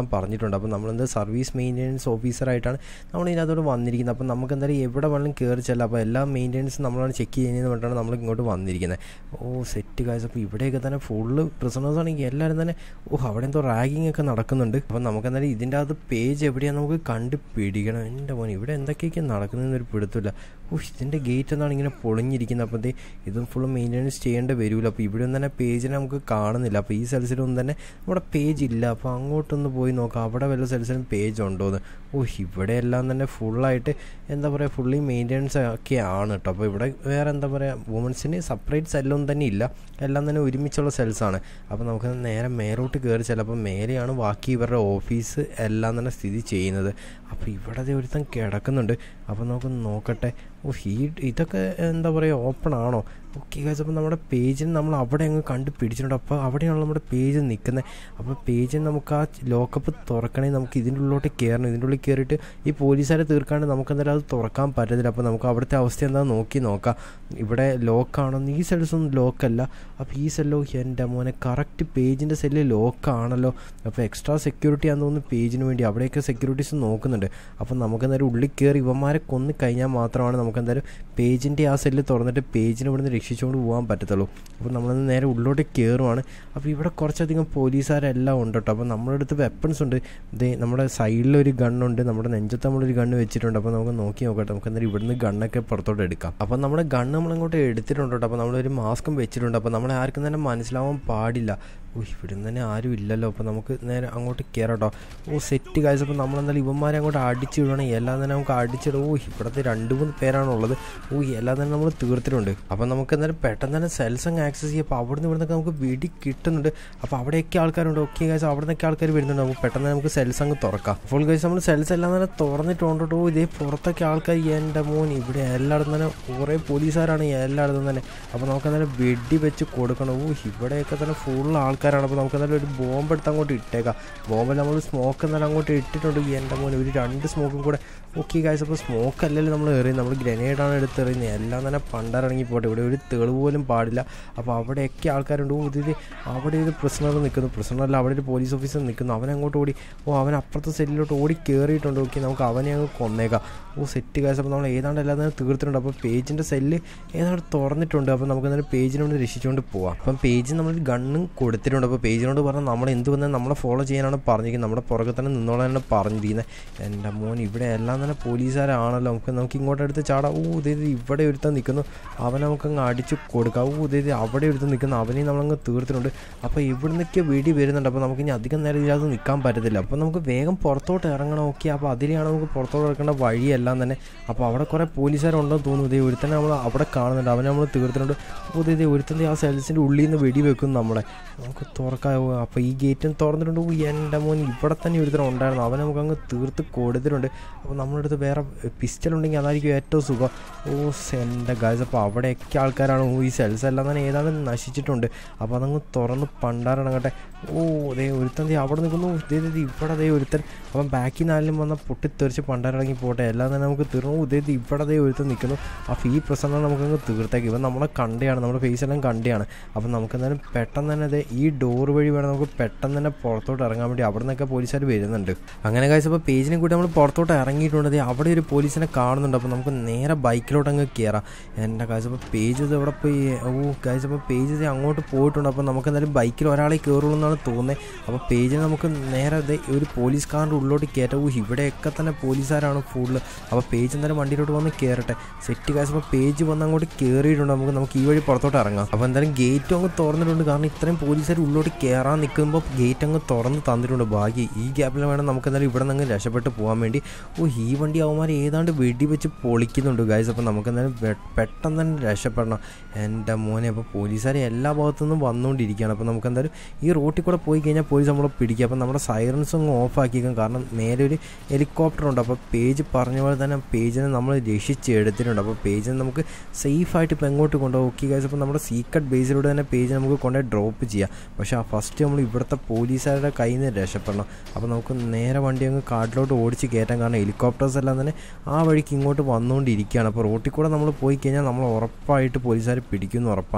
പറഞ്ഞിട്ടുണ്ട്. അപ്പോൾ നമ്മളെന്ത് സർവീസ് മെയിൻ്റെനൻസ് ഓഫീസറായിട്ടാണ് നമ്മൾ ഇതിനകത്തോട് വന്നിരിക്കുന്നത്. അപ്പോൾ നമുക്ക് എന്തായാലും എവിടെ വേണമെങ്കിലും കയറി ചെല്ലാം. അപ്പോൾ എല്ലാ മെയിൻ്റെനൻസും നമ്മളാണ് ചെക്ക് ചെയ്യുന്നതെന്ന് പറഞ്ഞിട്ടാണ് നമ്മൾ ഇങ്ങോട്ട് വന്നിരിക്കുന്നത്. ഓ സെറ്റ് ഗൈസ്. അപ്പോൾ ഇവിടെയൊക്കെ തന്നെ ഫുള്ള് പ്രിസണേഴ്സ് ആണെങ്കിൽ എല്ലാവരും തന്നെ ഓ അവിടെ എന്തോ റാഗിങ് ഒക്കെ നടക്കുന്നുണ്ട്. അപ്പോൾ നമുക്ക് എന്തായാലും ഇതിൻ്റെ അകത്ത് പേജ് എവിടെയാണെന്ന് നമുക്ക് കണ്ടുപിടിക്കണം. എൻ്റെ മോൻ ഇവിടെ എന്തൊക്കെയൊക്കെ നടക്കുന്നതെന്നൊരു പിടുത്തില്ല. ഓ ഇതിൻ്റെ ഗേറ്റ് എന്നാണ് ഇങ്ങനെ പൊളിഞ്ഞിരിക്കുന്നത്. അപ്പോൾ ഇതും ഫുള്ള് മെയിൻ്റെനൻസ് ചെയ്യേണ്ട വരുമല്ലോ. അപ്പോൾ ഇവിടെ ഒന്നും തന്നെ പേജിനെ നമുക്ക് കാണുന്നില്ല. അപ്പോൾ ഈ സെൽസിലൊന്നും തന്നെ നമ്മുടെ പേജ് ഇല്ല. അപ്പോൾ അങ്ങോട്ടൊന്ന് പോയി നോക്കാം അവിടെ വല്ല സെൽസിലും പേജ് ഉണ്ടോയെന്ന്. ഓ ഇവിടെ എല്ലാം തന്നെ ഫുള്ളായിട്ട് എന്താ പറയുക ഫുള്ളി മെയിൻ്റെനൻസ് ഒക്കെ ആണ് കേട്ടോ. അപ്പോൾ ഇവിടെ വേറെ എന്താ പറയുക വുമൻസിന് സെപ്പറേറ്റ് സെല്ലൊന്നും തന്നെ ഇല്ല, എല്ലാം തന്നെ ഒരുമിച്ചുള്ള സെൽസാണ്. അപ്പോൾ നമുക്ക് നേരെ മേലോട്ട് കയറി ചിലപ്പോൾ മേലെയാണ് ബാക്കി ഇവരുടെ ഓഫീസ് എല്ലാം തന്നെ സ്ഥിതി ചെയ്യുന്നത്. അപ്പോൾ ഇവിടെ ഒരുത്തൻ കിടക്കുന്നുണ്ട്. അപ്പോൾ നമുക്ക് നോക്കട്ടെ. ഓ ഈ ഇതൊക്കെ എന്താ പറയുക ഓപ്പൺ ആണോ? Okay guys. അപ്പോൾ നമ്മുടെ പേജിന് നമ്മൾ അവിടെ അങ്ങ് കണ്ട് പിടിച്ചിട്ടുണ്ട്. അപ്പോൾ അവിടെയാണ് നമ്മുടെ പേജ് നിൽക്കുന്നത്. അപ്പോൾ പേജിന് നമുക്ക് ആ ലോക്കപ്പ് തുറക്കണമെങ്കിൽ നമുക്ക് ഇതിൻ്റെ ഉള്ളിലോട്ട് കയറണം. ഇതിൻ്റെ ഉള്ളിൽ കയറിയിട്ട് ഈ പോലീസുകാരെ തീർക്കാണ്ട് നമുക്ക് എന്തായാലും അത് തുറക്കാൻ പറ്റത്തില്ല. അപ്പോൾ നമുക്ക് അവിടുത്തെ അവസ്ഥ എന്താണെന്ന് നോക്കി നോക്കാം. ഇവിടെ ലോക്കാണെന്ന് ഈ സെൽസൊന്നും ലോക്കല്ല. അപ്പോൾ ഈ സെല്ലോ എൻ്റെ മോനെ കറക്റ്റ് പേജിൻ്റെ സെല്ല് ലോക്കാണല്ലോ. അപ്പോൾ എക്സ്ട്രാ സെക്യൂരിറ്റി ആണെന്ന് തോന്നുന്നു പേജിന് വേണ്ടി. അവിടെയൊക്കെ സെക്യൂരിറ്റീസ് നോക്കുന്നുണ്ട്. അപ്പോൾ നമുക്ക് എന്തായാലും ഉള്ളിൽ കയറി ഇവന്മാരെ കൊന്ന് കഴിഞ്ഞാൽ മാത്രമാണ് നമുക്ക് എന്തായാലും പേജിൻ്റെ ആ സെല്ല് തുറന്നിട്ട് പേജിന് ഇവിടുന്ന് രക്ഷിച്ചുകൊണ്ട് പോകാൻ പറ്റത്തുള്ളൂ. അപ്പോൾ നമ്മളൊന്ന് നേരെ ഉള്ളിലോട്ട് കയറുവാണ്. അപ്പോൾ ഇവിടെ കുറച്ചധികം പോലീസുകാരെല്ലാം ഉണ്ട് കേട്ടോ. അപ്പോൾ നമ്മുടെ അടുത്ത് വെപ്പൺസ് ഉണ്ട്. ഇതേ നമ്മുടെ സൈഡിലൊരു ഗണ്ണുണ്ട്, നമ്മുടെ നെഞ്ചത്ത് നമ്മളൊരു ഗണ്ണ് വെച്ചിട്ടുണ്ട്. അപ്പോൾ നമുക്ക് നോക്കി നോക്കട്ടെ. നമുക്ക് എന്തായാലും ഇവിടുന്ന് ഗണ്ണൊക്കെ പുറത്തോട്ട് എടുക്കാം. അപ്പോൾ നമ്മുടെ ഗണ്ണ് നമ്മളിങ്ങോട്ട് എടുത്തിട്ടുണ്ട് കേട്ടോ. അപ്പോൾ നമ്മളൊരു മാസ്കും വെച്ചിട്ടുണ്ട്. അപ്പോൾ നമ്മളെ ആർക്കും തന്നെ മനസ്സിലാവാൻ പാടില്ല. ഓ ഇവിടെ നിന്ന് തന്നെ ആരും ഇല്ലല്ലോ. അപ്പോൾ നമുക്ക് നേരെ അങ്ങോട്ട് കയറാം കേട്ടോ. ഓ സെറ്റ് കാഴ്ച. അപ്പോൾ നമ്മളെന്തായാലും ഇവന്മാരെ അങ്ങോട്ട് അടിച്ച് വിടണം. എല്ലാം തന്നെ നമുക്ക് അടിച്ചിടും. ഓ ഇവിടുത്തെ രണ്ട് മൂന്ന് പേരാണുള്ളത്. ഓ എല്ലാം തന്നെ നമ്മൾ തീർത്തിട്ടുണ്ട്. അപ്പോൾ നമുക്ക് എന്തായാലും പെട്ടെന്ന് തന്നെ സെൽസ് അങ്ങ് ആക്സസ് ചെയ്യാം. അപ്പോൾ അവിടെ നിന്ന് ഇവിടുന്നൊക്കെ നമുക്ക് വെടി കിട്ടുന്നുണ്ട്. അപ്പോൾ അവിടെയൊക്കെ ആൾക്കാരുണ്ട്. ഓക്കെ ഗൈസ് അവിടെ നിന്നൊക്കെ ആൾക്കാർ വരുന്നുണ്ട്. അപ്പോൾ പെട്ടെന്ന് നമുക്ക് സെൽസ് അങ്ങ് തുറക്കാം. ഫുൾ ഗൈസ് നമ്മൾ സെൽസ് എല്ലാം തന്നെ തുറന്നിട്ടുണ്ട് കേട്ടോ. ഇതേ പുറത്തൊക്കെ ആൾക്കാർ എൻ്റെ മോൻ ഇവിടെ എല്ലായിടത്തും തന്നെ കുറേ പോലീസുകാരാണ് എല്ലായിടത്തും തന്നെ. അപ്പോൾ നമുക്ക് എന്തായാലും വെടി വെച്ച് കൊടുക്കണം. ഓ ഇവിടെയൊക്കെ തന്നെ ഫുൾ ആൾക്കാരാണ്. അപ്പോൾ നമുക്ക് എന്തായാലും ഒരു ബോംബ് എടുത്ത് അങ്ങോട്ട് ഇട്ടേക്കാം. ബോംബിൽ നമ്മൾ സ്മോക്ക് എന്നാലും അങ്ങോട്ട് ഇട്ടിട്ടുണ്ട്. എൻ്റെ മോൻ ഒരു രണ്ട് സ്മോക്കും കൂടെ. ഓക്കെ ഗൈസ് അപ്പോൾ സ്മോക്ക് അല്ലല്ലോ നമ്മൾ എറിയുന്നത്, നമ്മൾ ഗ്രനേഡാണ് എടുത്ത് എറിയുന്നത്. എല്ലാം തന്നെ പണ്ടിറങ്ങി പോട്ടെ. ഇവിടെ ഒരു തെളിവ് പോലും പാടില്ല. അപ്പോൾ അവിടെയൊക്കെ ആൾക്കാരുണ്ട്. ഓ ഇത് അവിടെ ഒരു പ്രിസണർ നിൽക്കുന്നു. പ്രിസണറല്ല അവിടെ ഒരു പോലീസ് ഓഫീസർ നിൽക്കുന്നു. അവൻ അങ്ങോട്ട് ഓടി. ഓ അവൻ അപ്പുറത്തെ സെല്ലിലോട്ട് ഓടി കയറിയിട്ടുണ്ട്. ഓക്കെ നമുക്ക് അവനെ അങ്ങ് കൊന്നേക്കാം. ഓ സെറ്റ് ഗൈസ്. അപ്പോൾ നമ്മൾ ഏതാണ്ട് എല്ലാം തന്നെ തീർത്തിട്ടുണ്ട്. അപ്പോൾ പേജിൻ്റെ സെല്ല് ഏതാണ്ട് തുറന്നിട്ടുണ്ട്. അപ്പോൾ നമുക്ക് എന്തായാലും പേജിനോട് രക്ഷിച്ചുകൊണ്ട് പോവാം. അപ്പം പേജിൽ നമ്മൾ ഗണ്ണും കൊടുത്തിട്ടുണ്ട്. അപ്പോൾ പേജിനോട് പറഞ്ഞാൽ നമ്മൾ എന്ത് വന്നാൽ നമ്മളെ ഫോളോ ചെയ്യാനാണ് പറഞ്ഞിരിക്കുന്നത്. നമ്മുടെ പുറകെ തന്നെ നിന്നോളാണ് പറഞ്ഞിരിക്കുന്നത്. എൻ്റെ മോൻ ഇവിടെ എല്ലാം തന്നെ പോലീസുകാരാണല്ലോ. നമുക്ക് നമുക്ക് ഇങ്ങോട്ട് എടുത്ത് ചാടാം. ഓ ഇതേത് ഇവിടെ ഒരുത്തൻ നിൽക്കുന്നു. അവനെ നമുക്കങ്ങ് അടിച്ച് കൊടുക്കാം. ഓ ഇതേത് അവിടെ ഒരുത്തൻ നിൽക്കുന്നു. അവനെയും നമ്മളങ്ങ് തീർത്തിട്ടുണ്ട്. അപ്പോൾ ഇവിടെ നിന്നൊക്കെ വെടി വരുന്നുണ്ട്. അപ്പോൾ നമുക്ക് ഇനി അധികം നേരം ഇതിനകത്ത് നിൽക്കാൻ പറ്റത്തില്ല. അപ്പോൾ നമുക്ക് വേഗം പുറത്തോട്ട് ഇറങ്ങണം. ഓക്കെ അപ്പോൾ അതിലെയാണ് നമുക്ക് പുറത്തോട്ട് ഇറക്കേണ്ട വഴിയെല്ലാം തന്നെ. അപ്പോൾ അവിടെ കുറേ പോലീസുകാരുണ്ടെന്ന് തോന്നുന്നു. ഇതേ ഒരുത്തന്നെ നമ്മൾ അവിടെ കാണുന്നുണ്ട്. അവനെ നമ്മൾ തീർത്തിട്ടുണ്ട്. ഓ ഇതേ ഒരുത്തൻ്റെ ആ സെൽസിൻ്റെ ഉള്ളിൽ നിന്ന് വെടി വെക്കും നമ്മളെ. നമുക്ക് തുറക്കാവോ? അപ്പോൾ ഈ ഗേറ്റും തുറന്നിട്ടുണ്ട്. ഓ എൻ്റെ മോൻ ഇവിടെ തന്നെ ഒരുത്തരം ഉണ്ടായിരുന്നു. അവനെ നമുക്ക് അങ്ങ് തീർത്ത് കൊടുത്തിട്ടുണ്ട്. അപ്പോൾ നമ്മുടെ അടുത്ത് വേറെ പിസ്റ്റൽ ഉണ്ടെങ്കിൽ അതായിരിക്കും ഏറ്റവും സുഖം. ഓ എൻ്റെ ഗൈസ് അപ്പോൾ അവിടെയൊക്കെ ആൾക്കാരാണ്. ഓ ഈ സെൽസ് എല്ലാം തന്നെ ഏതാണ്ട് നശിച്ചിട്ടുണ്ട്. അപ്പോൾ അതങ്ങ് തുറന്ന് പണ്ടാറിറങ്ങട്ടെ. ഓ അതേ ഒരുത്തൻ അവിടെ നിൽക്കുന്നു. ഇതേ ഇവിടെ അതേ ഒരുത്തൻ അവൻ ബാക്കിൽ നാലിലും വന്ന പൊട്ടിത്തെറിച്ച് പണ്ടാറിറങ്ങി പോട്ടെ. എല്ലാം തന്നെ നമുക്ക് തീർന്നു. ഇതേ ഇവിടെ അതേ ഒരുത്തൻ നിൽക്കുന്നു. അപ്പോൾ ഈ പ്രശ്നം നമുക്കങ്ങ് തീർത്തേക്ക്. ഇവൻ നമ്മളെ കണ്ടയാണ്, നമ്മുടെ ഫേസ് എല്ലാം കണ്ടയാണ്. അപ്പം നമുക്ക് എന്തായാലും പെട്ടെന്ന് തന്നെ അതെ ഈ ഡോർ വഴി വേണം നമുക്ക് പെട്ടെന്ന് തന്നെ പുറത്തോട്ട് ഇറങ്ങാൻ വേണ്ടി. അവിടെ നിന്നൊക്കെ പോലീസുകാർ വരുന്നുണ്ട്. അങ്ങനെ കാഴ്ച അപ്പോൾ പേജിനെ കൂടി നമ്മൾ പുറത്തോട്ട് ഇറങ്ങിയിട്ടുണ്ട്. അവിടെ ഒരു പോലീസിനെ കാണുന്നുണ്ട്. അപ്പോൾ നമുക്ക് നേരെ ബൈക്കിലോട്ട് അങ്ങ് കയറാം. എൻ്റെ കാഴ്ച അപ്പോൾ പേജ് ഇത് എവിടെ പോയി? ഓ കാഴ്ച അപ്പോൾ പേജ് ഇത് അങ്ങോട്ട് പോയിട്ടുണ്ട്. അപ്പോൾ നമുക്ക് എന്തായാലും ബൈക്കിൽ ഒരാളെ കയറുള്ളൂ എന്നാണ് തോന്നുന്നത്. അപ്പോൾ പേജിൽ നമുക്ക് നേരെ അതെ ഒരു പോലീസ് കാറിൻ്റെ ഉള്ളിലോട്ട് കയറ്റാം. ഓ ഇവിടെയൊക്കെ തന്നെ പോലീസുകാരാണ് ഫുള്ള്. അപ്പോൾ പേജ് എന്തായാലും വണ്ടിയിലോട്ട് വന്ന് കയറട്ടെ. സെറ്റ് കാഴ്ച അപ്പോൾ പേജ് വന്ന് അങ്ങോട്ട് കയറിയിട്ടുണ്ട്. നമുക്ക് നമുക്ക് ഈ വഴി പുറത്തോട്ട് ഇറങ്ങാം. അപ്പോൾ എന്തായാലും ഗേറ്റും അങ്ങ് തുറന്നിട്ടുണ്ട്. കാരണം ഇത്രയും പോലീസുകാർ ഉള്ളിലോട്ട് കയറാൻ നിൽക്കുമ്പോൾ ഗേറ്റ് അങ്ങ് തുറന്ന് തന്നിട്ടുണ്ട്. ബാക്കി ഈ ഗ്യാപ്പിൽ വേണം നമുക്ക് എന്തായാലും ഇവിടെ നിന്ന് രക്ഷപ്പെട്ട് പോകാൻ വേണ്ടി. ഓ ഈ വണ്ടി അവന്മാർ ഏതാണ്ട് വെടി വെച്ച് പൊളിക്കുന്നുണ്ട് ഗൈസ്. അപ്പോൾ നമുക്ക് എന്തായാലും പെട്ടെന്ന് തന്നെ രക്ഷപ്പെടണം. എൻ്റെ മോനെ അപ്പോൾ പോലീസുകാരെ എല്ലാ ഭാഗത്തു നിന്നും വന്നുകൊണ്ടിരിക്കുകയാണ്. അപ്പോൾ നമുക്ക് എന്തായാലും ഈ റോട്ടിൽ കൂടെ പോയി കഴിഞ്ഞാൽ പോലീസ് നമ്മളെ പിടിക്കുക. അപ്പോൾ നമ്മുടെ സൈറൻസ് അങ്ങ് ഓഫ് ആക്കിയേക്കും. കാരണം മേലെ ഒരു ഹെലികോപ്റ്റർ ഉണ്ട്. അപ്പോൾ പേജ് പറഞ്ഞ പോലെ തന്നെ പേജിനെ നമ്മൾ രക്ഷിച്ചെടുത്തിട്ടുണ്ട്. അപ്പോൾ പേജിനെ നമുക്ക് സേഫായിട്ട് ഇപ്പോൾ എങ്ങോട്ട് കൊണ്ടുപോകും? ഓക്കെ ഗൈസ് അപ്പോൾ നമ്മുടെ സീക്രട്ട് ബേസിലൂടെ തന്നെ പേജ് നമുക്ക് കൊണ്ടുപോയി ഡ്രോപ്പ് ചെയ്യാം. പക്ഷേ ആ ഫസ്റ്റ് നമ്മൾ ഇവിടുത്തെ പോലീസുകാരുടെ കയ്യിൽ നിന്ന് രക്ഷപ്പെടണം. അപ്പോൾ നമുക്ക് നേരെ വണ്ടി അങ്ങ് കാട്ടിലോട്ട് ഓടിച്ച് കയറ്റാൻ. കാരണം ഹെലികോപ്റ്റേഴ്സ് എല്ലാം തന്നെ ആ വഴിക്ക് ഇങ്ങോട്ട് വന്നുകൊണ്ടിരിക്കുകയാണ്. അപ്പോൾ റോട്ടിൽ കൂടെ നമ്മൾ പോയി കഴിഞ്ഞാൽ നമ്മൾ ഉറപ്പായിട്ട് പോലീസുകാർ പിടിക്കുമെന്ന് ഉറപ്പാണ്.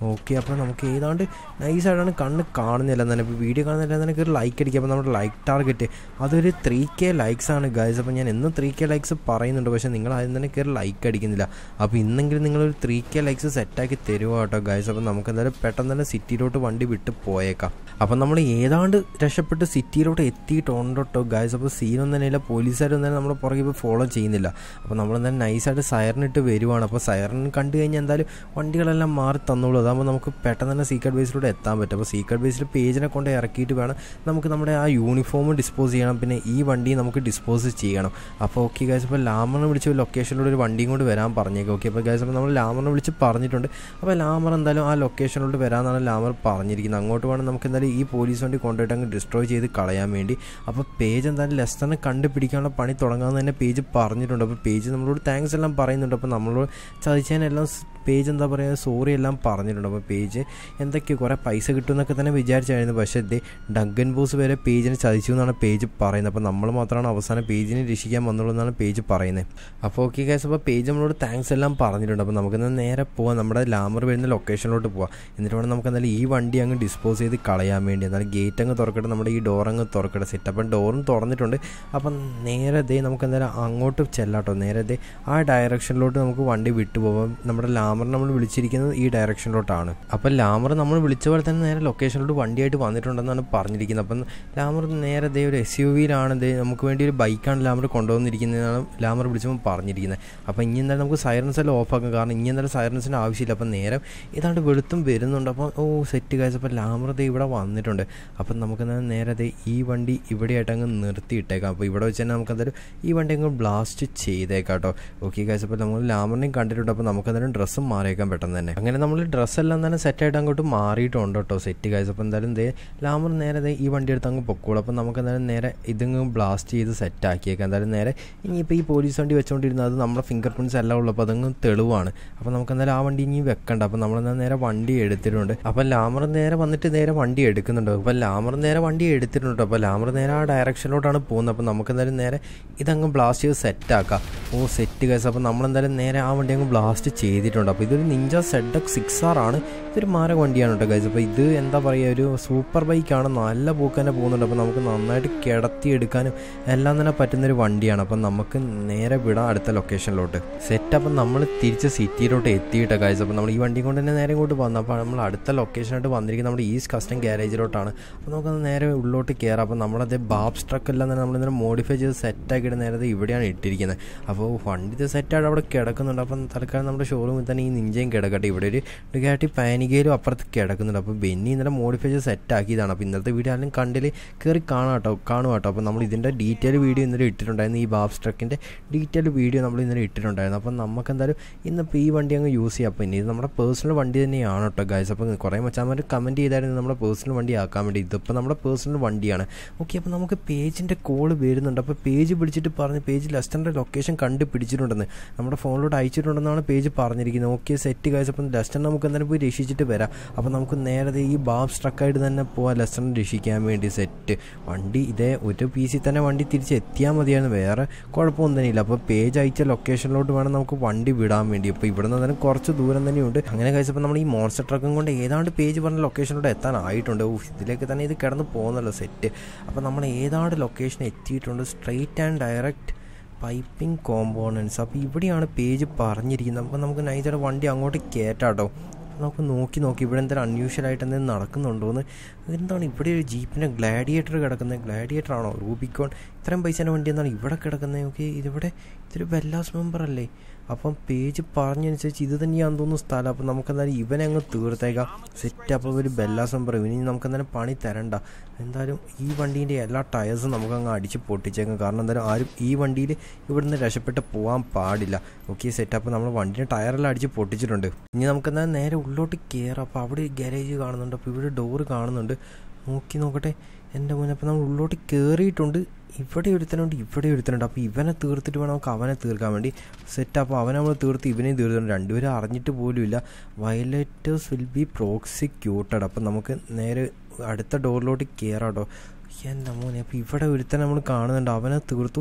ഓക്കെ, അപ്പോൾ നമുക്ക് ഏതാണ്ട് നൈസായിട്ടാണ് കണ്ണ് കാണുന്നില്ല തന്നെ. ഇപ്പോൾ വീഡിയോ കാണുന്നില്ല തന്നെ ഒരു ലൈക്ക് അടിക്കുക. അപ്പോൾ നമ്മുടെ ലൈക്ക് ടാർഗറ്റ് അതൊരു ത്രീ കെ ലൈക്സ് ആണ് ഗൈസ്. അപ്പോൾ ഞാൻ എന്നും ത്രീ കെ ലൈക്സ് പറയുന്നുണ്ട്, പക്ഷേ നിങ്ങൾ ആദ്യം തന്നെ കയറി ലൈക്ക് അടിക്കുന്നില്ല. അപ്പോൾ ഇന്നെങ്കിലും നിങ്ങളൊരു ത്രീ കെ ലൈക്സ് സെറ്റാക്കി തരുമോ കേട്ടോ ഗൈസ്. അപ്പോൾ നമുക്ക് എന്തായാലും പെട്ടെന്ന് തന്നെ സിറ്റിയിലോട്ട് വണ്ടി വിട്ട് പോയേക്കാം. അപ്പോൾ നമ്മൾ ഏതാണ്ട് രക്ഷപ്പെട്ട് സിറ്റിയിലോട്ട് എത്തിയിട്ടുണ്ട് കേട്ടോ ഗൈസ്. അപ്പോൾ സീനൊന്നും തന്നെ ഇല്ല, പോലീസുകാരൊന്നും തന്നെ നമ്മുടെ പുറകെ ഇപ്പോൾ ഫോളോ ചെയ്യുന്നില്ല. അപ്പോൾ നമ്മളെന്തായാലും നൈസായിട്ട് സൈറനിട്ട് വരുവാണ്. അപ്പോൾ സൈറൻ കണ്ടു കഴിഞ്ഞാൽ എന്തായാലും വണ്ടികളെല്ലാം മാറി തന്നോളൂ. അതാകുമ്പോൾ നമുക്ക് പെട്ടെന്ന് തന്നെ സീക്രട്ട് ബേസിലൂടെ എത്താൻ പറ്റും. അപ്പോൾ സീക്രട്ട് ബേസിൽ പേജിനെ കൊണ്ട് ഇറക്കിയിട്ട് വേണം നമുക്ക് നമ്മുടെ ആ യൂണിഫോം ഡിസ്പോസ് ചെയ്യണം, പിന്നെ ഈ വണ്ടി നമുക്ക് ഡിസ്പോസ് ചെയ്യണം. അപ്പോൾ ഓക്കെ ഗൈസ്, അപ്പോൾ ലാമറിനെ വിളിച്ച് ലൊക്കേഷനിലൂടെ ഒരു വണ്ടിയും കൊണ്ട് വരാൻ പറഞ്ഞേക്കും. ഓക്കെ, അപ്പോൾ ഗൈസ് അപ്പോൾ നമ്മൾ ലാമറിനെ വിളിച്ച് പറഞ്ഞിട്ടുണ്ട്. അപ്പോൾ ലാമർ എന്തായാലും ആ ലൊക്കേഷനിലോട്ട് വരാമെന്നാണ് ലാമർ പറഞ്ഞിരിക്കുന്നത്. അങ്ങോട്ട് വേണം നമുക്ക് എന്തായാലും ഈ പോലീസ് വണ്ടി കൊണ്ടുപോയിട്ട് അങ്ങ് ഡിസ്ട്രോയ് ചെയ്ത് കളയാൻ വേണ്ടി. അപ്പോൾ പേജ് എന്തായാലും ലെസ്റ്ററിനെ കണ്ടുപിടിക്കാനുള്ള പണി തുടങ്ങാമെന്ന് തന്നെ പേജ് പറഞ്ഞിട്ടുണ്ട്. അപ്പോൾ പേജ് നമ്മളോട് താങ്ക്സ് എല്ലാം പറയുന്നുണ്ട്. അപ്പോൾ നമ്മളോട് ചതിച്ചതിനെല്ലാം പേജ് എന്താ പറയുക സോറി എല്ലാം പറഞ്ഞിട്ടുണ്ട്. അപ്പോൾ പേജ് എന്തൊക്കെയോ കുറേ പൈസ കിട്ടുമെന്നൊക്കെ തന്നെ വിചാരിച്ചായിരുന്നു, പക്ഷേ ഇത് ഡഗൻ ബോസ് വരെ പേജിനെ ചതിച്ചു എന്നാണ് പേജ് പറയുന്നത്. അപ്പോൾ നമ്മൾ മാത്രമാണ് അവസാനം പേജിനെ രക്ഷിക്കാൻ വന്നുള്ളൂ എന്നാണ് പേജ് പറയുന്നത്. അപ്പോൾ ഓക്കെ ഗൈസ്, അപ്പോൾ പേജ് നമ്മളോട് താങ്ക്സ് എല്ലാം പറഞ്ഞിട്ടുണ്ട്. അപ്പോൾ നമുക്കെന്നാൽ നേരെ പോകാം, നമ്മുടെ ലാമർ വരുന്ന ലൊക്കേഷനിലോട്ട് പോകാം. എന്നിട്ട് വേണം നമുക്ക് എന്തായാലും ഈ വണ്ടി അങ്ങ് ഡിസ്പോസ് ചെയ്ത് കളയാൻ വേണ്ടി. എന്നാലും ഗേറ്റ് അങ്ങ് തുറക്കട്ടെ, നമ്മുടെ ഈ ഡോർ അങ്ങ് തുറക്കട്ടെ. സെറ്റ് അപ്പം ഡോറും തുറന്നിട്ടുണ്ട്. അപ്പം നേരെ ദേ നമുക്ക് എന്തായാലും അങ്ങോട്ട് ചെല്ലാട്ടോ. നേരെ ദേ ആ ഡയറക്ഷനിലോട്ട് നമുക്ക് വണ്ടി വിട്ടുപോകാം. നമ്മുടെ ലാമർ നമ്മൾ വിളിച്ചിരിക്കുന്നത് ഈ ഡയറക്ഷനിലോട്ടാണ്. അപ്പം ലാമർ നമ്മൾ വിളിച്ച പോലെ തന്നെ നേരെ ലൊക്കേഷനിലോട്ട് വണ്ടിയായിട്ട് വന്നിട്ടുണ്ടെന്നാണ് പറഞ്ഞിരിക്കുന്നത്. അപ്പം ലാമർ നേരെ ദേ ഒരു എസ് യു വിയിലാണ് ദേ നമുക്ക് വേണ്ടി ഒരു ബൈക്കാണ് ലാമർ കൊണ്ടുവന്നിരിക്കുന്നതാണ് ലാമർ വിളിച്ചപ്പോൾ പറഞ്ഞിരിക്കുന്നത്. അപ്പം ഇനി എന്തായാലും നമുക്ക് സൈറൻസ് എല്ലാം ഓഫാക്കാം, കാരണം ഇനി എന്തായാലും സൈറൻസിൻ്റെ ആവശ്യമില്ല. അപ്പം നേരം ഏതാണ്ട് വെളുത്തും വരുന്നുണ്ട്. അപ്പം ഓ സെറ്റ് കാഴ്ച. അപ്പം ലാമർ ദേ ഇവിടെ വന്നിട്ടുണ്ട്. അപ്പം നമുക്ക് നേരെ ദേ ഈ വണ്ടി ഇവിടെയായിട്ട് അങ്ങ് നിർത്തിയിട്ടേക്കാം. അപ്പോൾ ഇവിടെ വെച്ച് തന്നെ നമുക്ക് എന്തായാലും ഈ വണ്ടി അങ്ങ് ബ്ലാസ്റ്റ് ചെയ്തേക്കാം കേട്ടോ. ഓക്കെ കാഴ്ച. അപ്പോൾ നമ്മൾ ലാമറിനെയും കണ്ടിട്ടുണ്ട്. അപ്പോൾ നമുക്ക് എന്തായാലും ഡ്രസ്സും മാറിയേക്കാൻ പെട്ടെന്ന് തന്നെ. അങ്ങനെ നമ്മൾ ഡ്രസ്സെല്ലാം തന്നെ സെറ്റായിട്ട് അങ്ങോട്ട് മാറിയിട്ടുണ്ട് കേട്ടോ. സെറ്റ് കാഴ്ച. അപ്പോൾ എന്തായാലും ദേ ലാമർ നേരെ ദേ ഈ വണ്ടി എടുത്ത് അങ്ങ് പൊക്കോളൂ. അപ്പോൾ നമുക്ക് എന്തായാലും നേരെ ഇതങ്ങ് ബ്ലാസ്റ്റ് ചെയ്ത് സെറ്റാക്കിയേക്കാം. എന്തായാലും നേരെ ഇനിയിപ്പോൾ ഈ പോലീസ് വണ്ടി വെച്ചുകൊണ്ടിരുന്നത് അത് നമ്മുടെ ഫിംഗർ പ്രിൻറ്റ്സ് എല്ലാം ഉള്ളപ്പോൾ അതങ്ങ് തെളിവാണ്. അപ്പോൾ നമുക്ക് എന്തായാലും ആ വണ്ടി ഇനി വെക്കണ്ട. അപ്പോൾ നമ്മളെന്താ നേരെ വണ്ടി എടുത്തിട്ടുണ്ട്. അപ്പോൾ ലാമർ നേരെ വന്നിട്ട് നേരെ വണ്ടി എടുക്കുന്നുണ്ട്. അപ്പോൾ ലാമർ നേരെ വണ്ടി എടുത്തിട്ടുണ്ട്. അപ്പോൾ ലാമർ നേരെ ആ ഡയറക്ഷനിലോട്ടാണ് പോകുന്നത്. അപ്പോൾ നമുക്ക് എന്തായാലും നേരെ ഇതങ്ങ് ബ്ലാസ്റ്റ് ചെയ്ത് സെറ്റാക്കാം. ഓ സെറ്റ് കേസ്. അപ്പോൾ നമ്മളെന്തായാലും നേരെ ആ വണ്ടി അങ്ങ് ബ്ലാസ്റ്റ് ചെയ്തിട്ടുണ്ട്. അപ്പോൾ ഇതൊരു Ninja Z X six R ആണ്. ഇതൊരു മാരക വണ്ടിയാണ് കേട്ടോ ഗൈസ്. അപ്പോൾ ഇത് എന്താ പറയുക ഒരു സൂപ്പർ ബൈക്കാണ്, നല്ല പോക്ക് തന്നെ പോകുന്നുണ്ട്. അപ്പോൾ നമുക്ക് നന്നായിട്ട് കിടത്തിയെടുക്കാനും എല്ലാം തന്നെ പറ്റുന്നൊരു വണ്ടിയാണ്. അപ്പം നമുക്ക് നേരെ വിടാം അടുത്ത ലൊക്കേഷനിലോട്ട്. സെറ്റ്. അപ്പം നമ്മൾ തിരിച്ച് സിറ്റിയിലോട്ട് എത്തിയിട്ടോ ഗൈസ്. അപ്പോൾ നമ്മൾ ഈ വണ്ടി കൊണ്ട് തന്നെ നേരെ ഇങ്ങോട്ട് വന്നു. അപ്പോൾ നമ്മൾ അടുത്ത ലൊക്കേഷനായിട്ട് വന്നിരിക്കുന്നത് നമ്മുടെ ഈസ്റ്റ് കസ്റ്റം ഗ്യാരേജിലോട്ടാണ്. അപ്പോൾ നമുക്ക് നേരെ ഉള്ളോട്ട് കയറാം. അപ്പോൾ നമ്മളതേ ബാബ്സ് ട്രക്കെല്ലാം തന്നെ നമ്മളിങ്ങനെ മോഡിഫൈ ചെയ്ത് സെറ്റാക്കിയിട്ട് നേരത്തെ ഇവിടെയാണ് ഇട്ടിരിക്കുന്നത്. അപ്പോൾ വണ്ടി സെറ്റായിട്ട് അവിടെ കിടക്കുന്നുണ്ട്. അപ്പം തൽക്കാലം നമ്മുടെ ഷോറൂമിൽ തന്നെ ഈ നിഞ്ചയും കിടക്കട്ടെ. ഇവിടെ ഒരു ഡുകാട്ടി പാനികയിലും അപ്പുറത്ത് കിടക്കുന്നുണ്ട്. അപ്പോൾ ബെന്നി ഇന്നലെ മോഡിഫൈ ചെയ്ത് സെറ്റാക്കിയതാണ്. അപ്പോൾ ഇന്നത്തെ വീഡിയോ ആരും കണ്ടിൽ കയറി കാണാം കേട്ടോ കാണും കേട്ടോ. അപ്പോൾ നമ്മൾ ഇതിൻ്റെ ഡീറ്റെയിൽ വീഡിയോ ഇന്നലെ ഇട്ടിട്ടുണ്ടായിരുന്നു. ഈ ബാബ്സ് ട്രക്കിൻ്റെ ഡീറ്റെയിൽ വീഡിയോ നമ്മൾ ഇന്നലെ ഇട്ടിട്ടുണ്ടായിരുന്നു. അപ്പോൾ നമുക്ക് എന്തായാലും ഇന്നിപ്പോൾ ഈ വണ്ടി അങ്ങ് യൂസ് ചെയ്യാം. അപ്പോൾ ഇനി ഇത് നമ്മുടെ പേഴ്സണൽ വണ്ടി തന്നെയാണ് കേട്ടോ ഗൈസ്. അപ്പോൾ കുറേ മച്ചാന്മാർ കമൻറ്റ് ചെയ്തായിരുന്നു നമ്മുടെ പേഴ്സണൽ വണ്ടി ആക്കാൻ വേണ്ടി. ഇതിപ്പോൾ നമ്മുടെ പേഴ്സണൽ വണ്ടിയാണ്. ഓക്കെ, അപ്പോൾ നമുക്ക് പേജിൻ്റെ കോള് വരുന്നുണ്ട്. അപ്പോൾ പേജ് പിടിച്ചിട്ട് പറഞ്ഞ് പേജ് ലെസ്റ്ററിൻ്റെ ലൊക്കേഷൻ കണ്ടുപിടിച്ചിട്ടുണ്ടെന്ന് നമ്മുടെ ഫോണിലോട്ട് അയച്ചിട്ടുണ്ടെന്നാണ് പേജ് പറഞ്ഞിരിക്കുന്നത്. Okay set guys. അപ്പം ലെസ്റ്റർ നമുക്ക് എന്തായാലും പോയി രക്ഷിച്ചിട്ട് വരാം. അപ്പോൾ നമുക്ക് നേരത്തെ ഈ ബാബ്സ് ട്രക്കായിട്ട് തന്നെ പോവാം ലെസ്റ്ററിനെ രക്ഷിക്കാൻ വേണ്ടി. സെറ്റ് വണ്ടി ഇതേ ഒരു പീസിൽ തന്നെ വണ്ടി തിരിച്ച് എത്തിയാൽ മതിയായിരുന്നു, വേറെ കുഴപ്പമൊന്നും തന്നെ ഇല്ല. അപ്പോൾ പേജ് അയച്ച ലൊക്കേഷനിലോട്ട് വേണം നമുക്ക് വണ്ടി വിടാൻ വേണ്ടി. അപ്പോൾ ഇവിടെ നിന്ന് തന്നെ കുറച്ച് ദൂരം തന്നെയുണ്ട്. അങ്ങനെ കഴിച്ചപ്പോൾ നമ്മൾ ഈ മോൺസ്റ്റർ ട്രക്കും കൊണ്ട് ഏതാണ്ട് പേജ് പറഞ്ഞ ലൊക്കേഷനിലോട്ട് എത്താനായിട്ടുണ്ട്. ഓ ഇതിലേക്ക് തന്നെ ഇത് കിടന്ന് പോകുന്നല്ലോ. സെറ്റ്. അപ്പോൾ നമ്മൾ ഏതാണ്ട് ലൊക്കേഷൻ എത്തിയിട്ടുണ്ട്. Straight and direct piping components. അപ്പോൾ ഇവിടെയാണ് പേജ് പറഞ്ഞിരിക്കുന്നത്. അപ്പോൾ നമുക്ക് നൈസായിട്ട് വണ്ടി അങ്ങോട്ട് കയറ്റാട്ടോ. നമുക്ക് നോക്കി നോക്കി ഇവിടെ എന്തെങ്കിലും അൺയൂഷ്വലായിട്ട് എന്തെങ്കിലും നടക്കുന്നുണ്ടോ എന്ന്. എന്താണ് ഇവിടെ ഒരു ജീപ്പിൻ്റെ ഗ്ലാഡിയേറ്റർ കിടക്കുന്നത്? ഗ്ലാഡിയേറ്റർ ആണോ? റൂബിക്കോൺ ഇത്രയും പൈസേൻ്റെ വണ്ടി എന്നാണ് ഇവിടെ കിടക്കുന്നത്? ഓക്കെ ഇതിവിടെ ഇതൊരു ബെല്ലാസ് മെമ്പർ അല്ലേ? അപ്പം പേജ് പറഞ്ഞനുസരിച്ച് ഇത് തന്നെയാണെന്ന് തോന്നുന്നു സ്ഥലം. അപ്പം നമുക്കെന്തായാലും ഇവനെ അങ്ങ് തീർത്തേക്കാം. സെറ്റ്. അപ്പോൾ ഒരു ബെല്ലാസ് മെമ്പർ ഇവന് നമുക്കെന്തായാലും പണി തരണ്ട. എന്തായാലും ഈ വണ്ടീൻ്റെ എല്ലാ ടയേഴ്സും നമുക്കങ്ങ് അടിച്ച് പൊട്ടിച്ചേക്കാം. കാരണം എന്തായാലും ആരും ഈ വണ്ടിയിൽ ഇവിടുന്ന് രക്ഷപ്പെട്ട് പോകാൻ പാടില്ല. Okay set. അപ്പോൾ നമ്മൾ വണ്ടീൻ്റെ ടയറെല്ലാം അടിച്ച് പൊട്ടിച്ചിട്ടുണ്ട്. ഇനി നമുക്കെന്തായാലും നേരെ ഉള്ളോട്ട് കയറാം. അപ്പോൾ അവിടെ ഗാരേജ് കാണുന്നുണ്ട്. അപ്പോൾ ഇവിടെ ഡോറ് കാണുന്നുണ്ട്. നോക്കി നോക്കട്ടെ എൻ്റെ മുന്നേ. അപ്പോൾ നമ്മൾ ഉള്ളോട്ട് കയറിയിട്ടുണ്ട്. ഇവിടെ ഒരുത്തനുണ്ട്, ഇവിടെ ഒരുത്തനുണ്ട്. അപ്പോൾ ഇവനെ തീർത്തിട്ട് വേണം നമുക്ക് അവനെ തീർക്കാൻ വേണ്ടി. സെറ്റ്. അപ്പോൾ അവനെ നമ്മൾ തീർത്ത് ഇവനെയും തീർത്തിട്ടുണ്ട്. രണ്ടുപേരും അറിഞ്ഞിട്ട് പോലുമില്ല. Violators will be prosecuted. അപ്പം നമുക്ക് നേരെ അടുത്ത ഡോറിലോട്ട് കയറാം കേട്ടോ. എൻ്റെ മോനെ. അപ്പോൾ ഇവിടെ ഒരുത്തനെ നമ്മൾ കാണുന്നുണ്ട്. അവനെ തീർത്തു. ഓ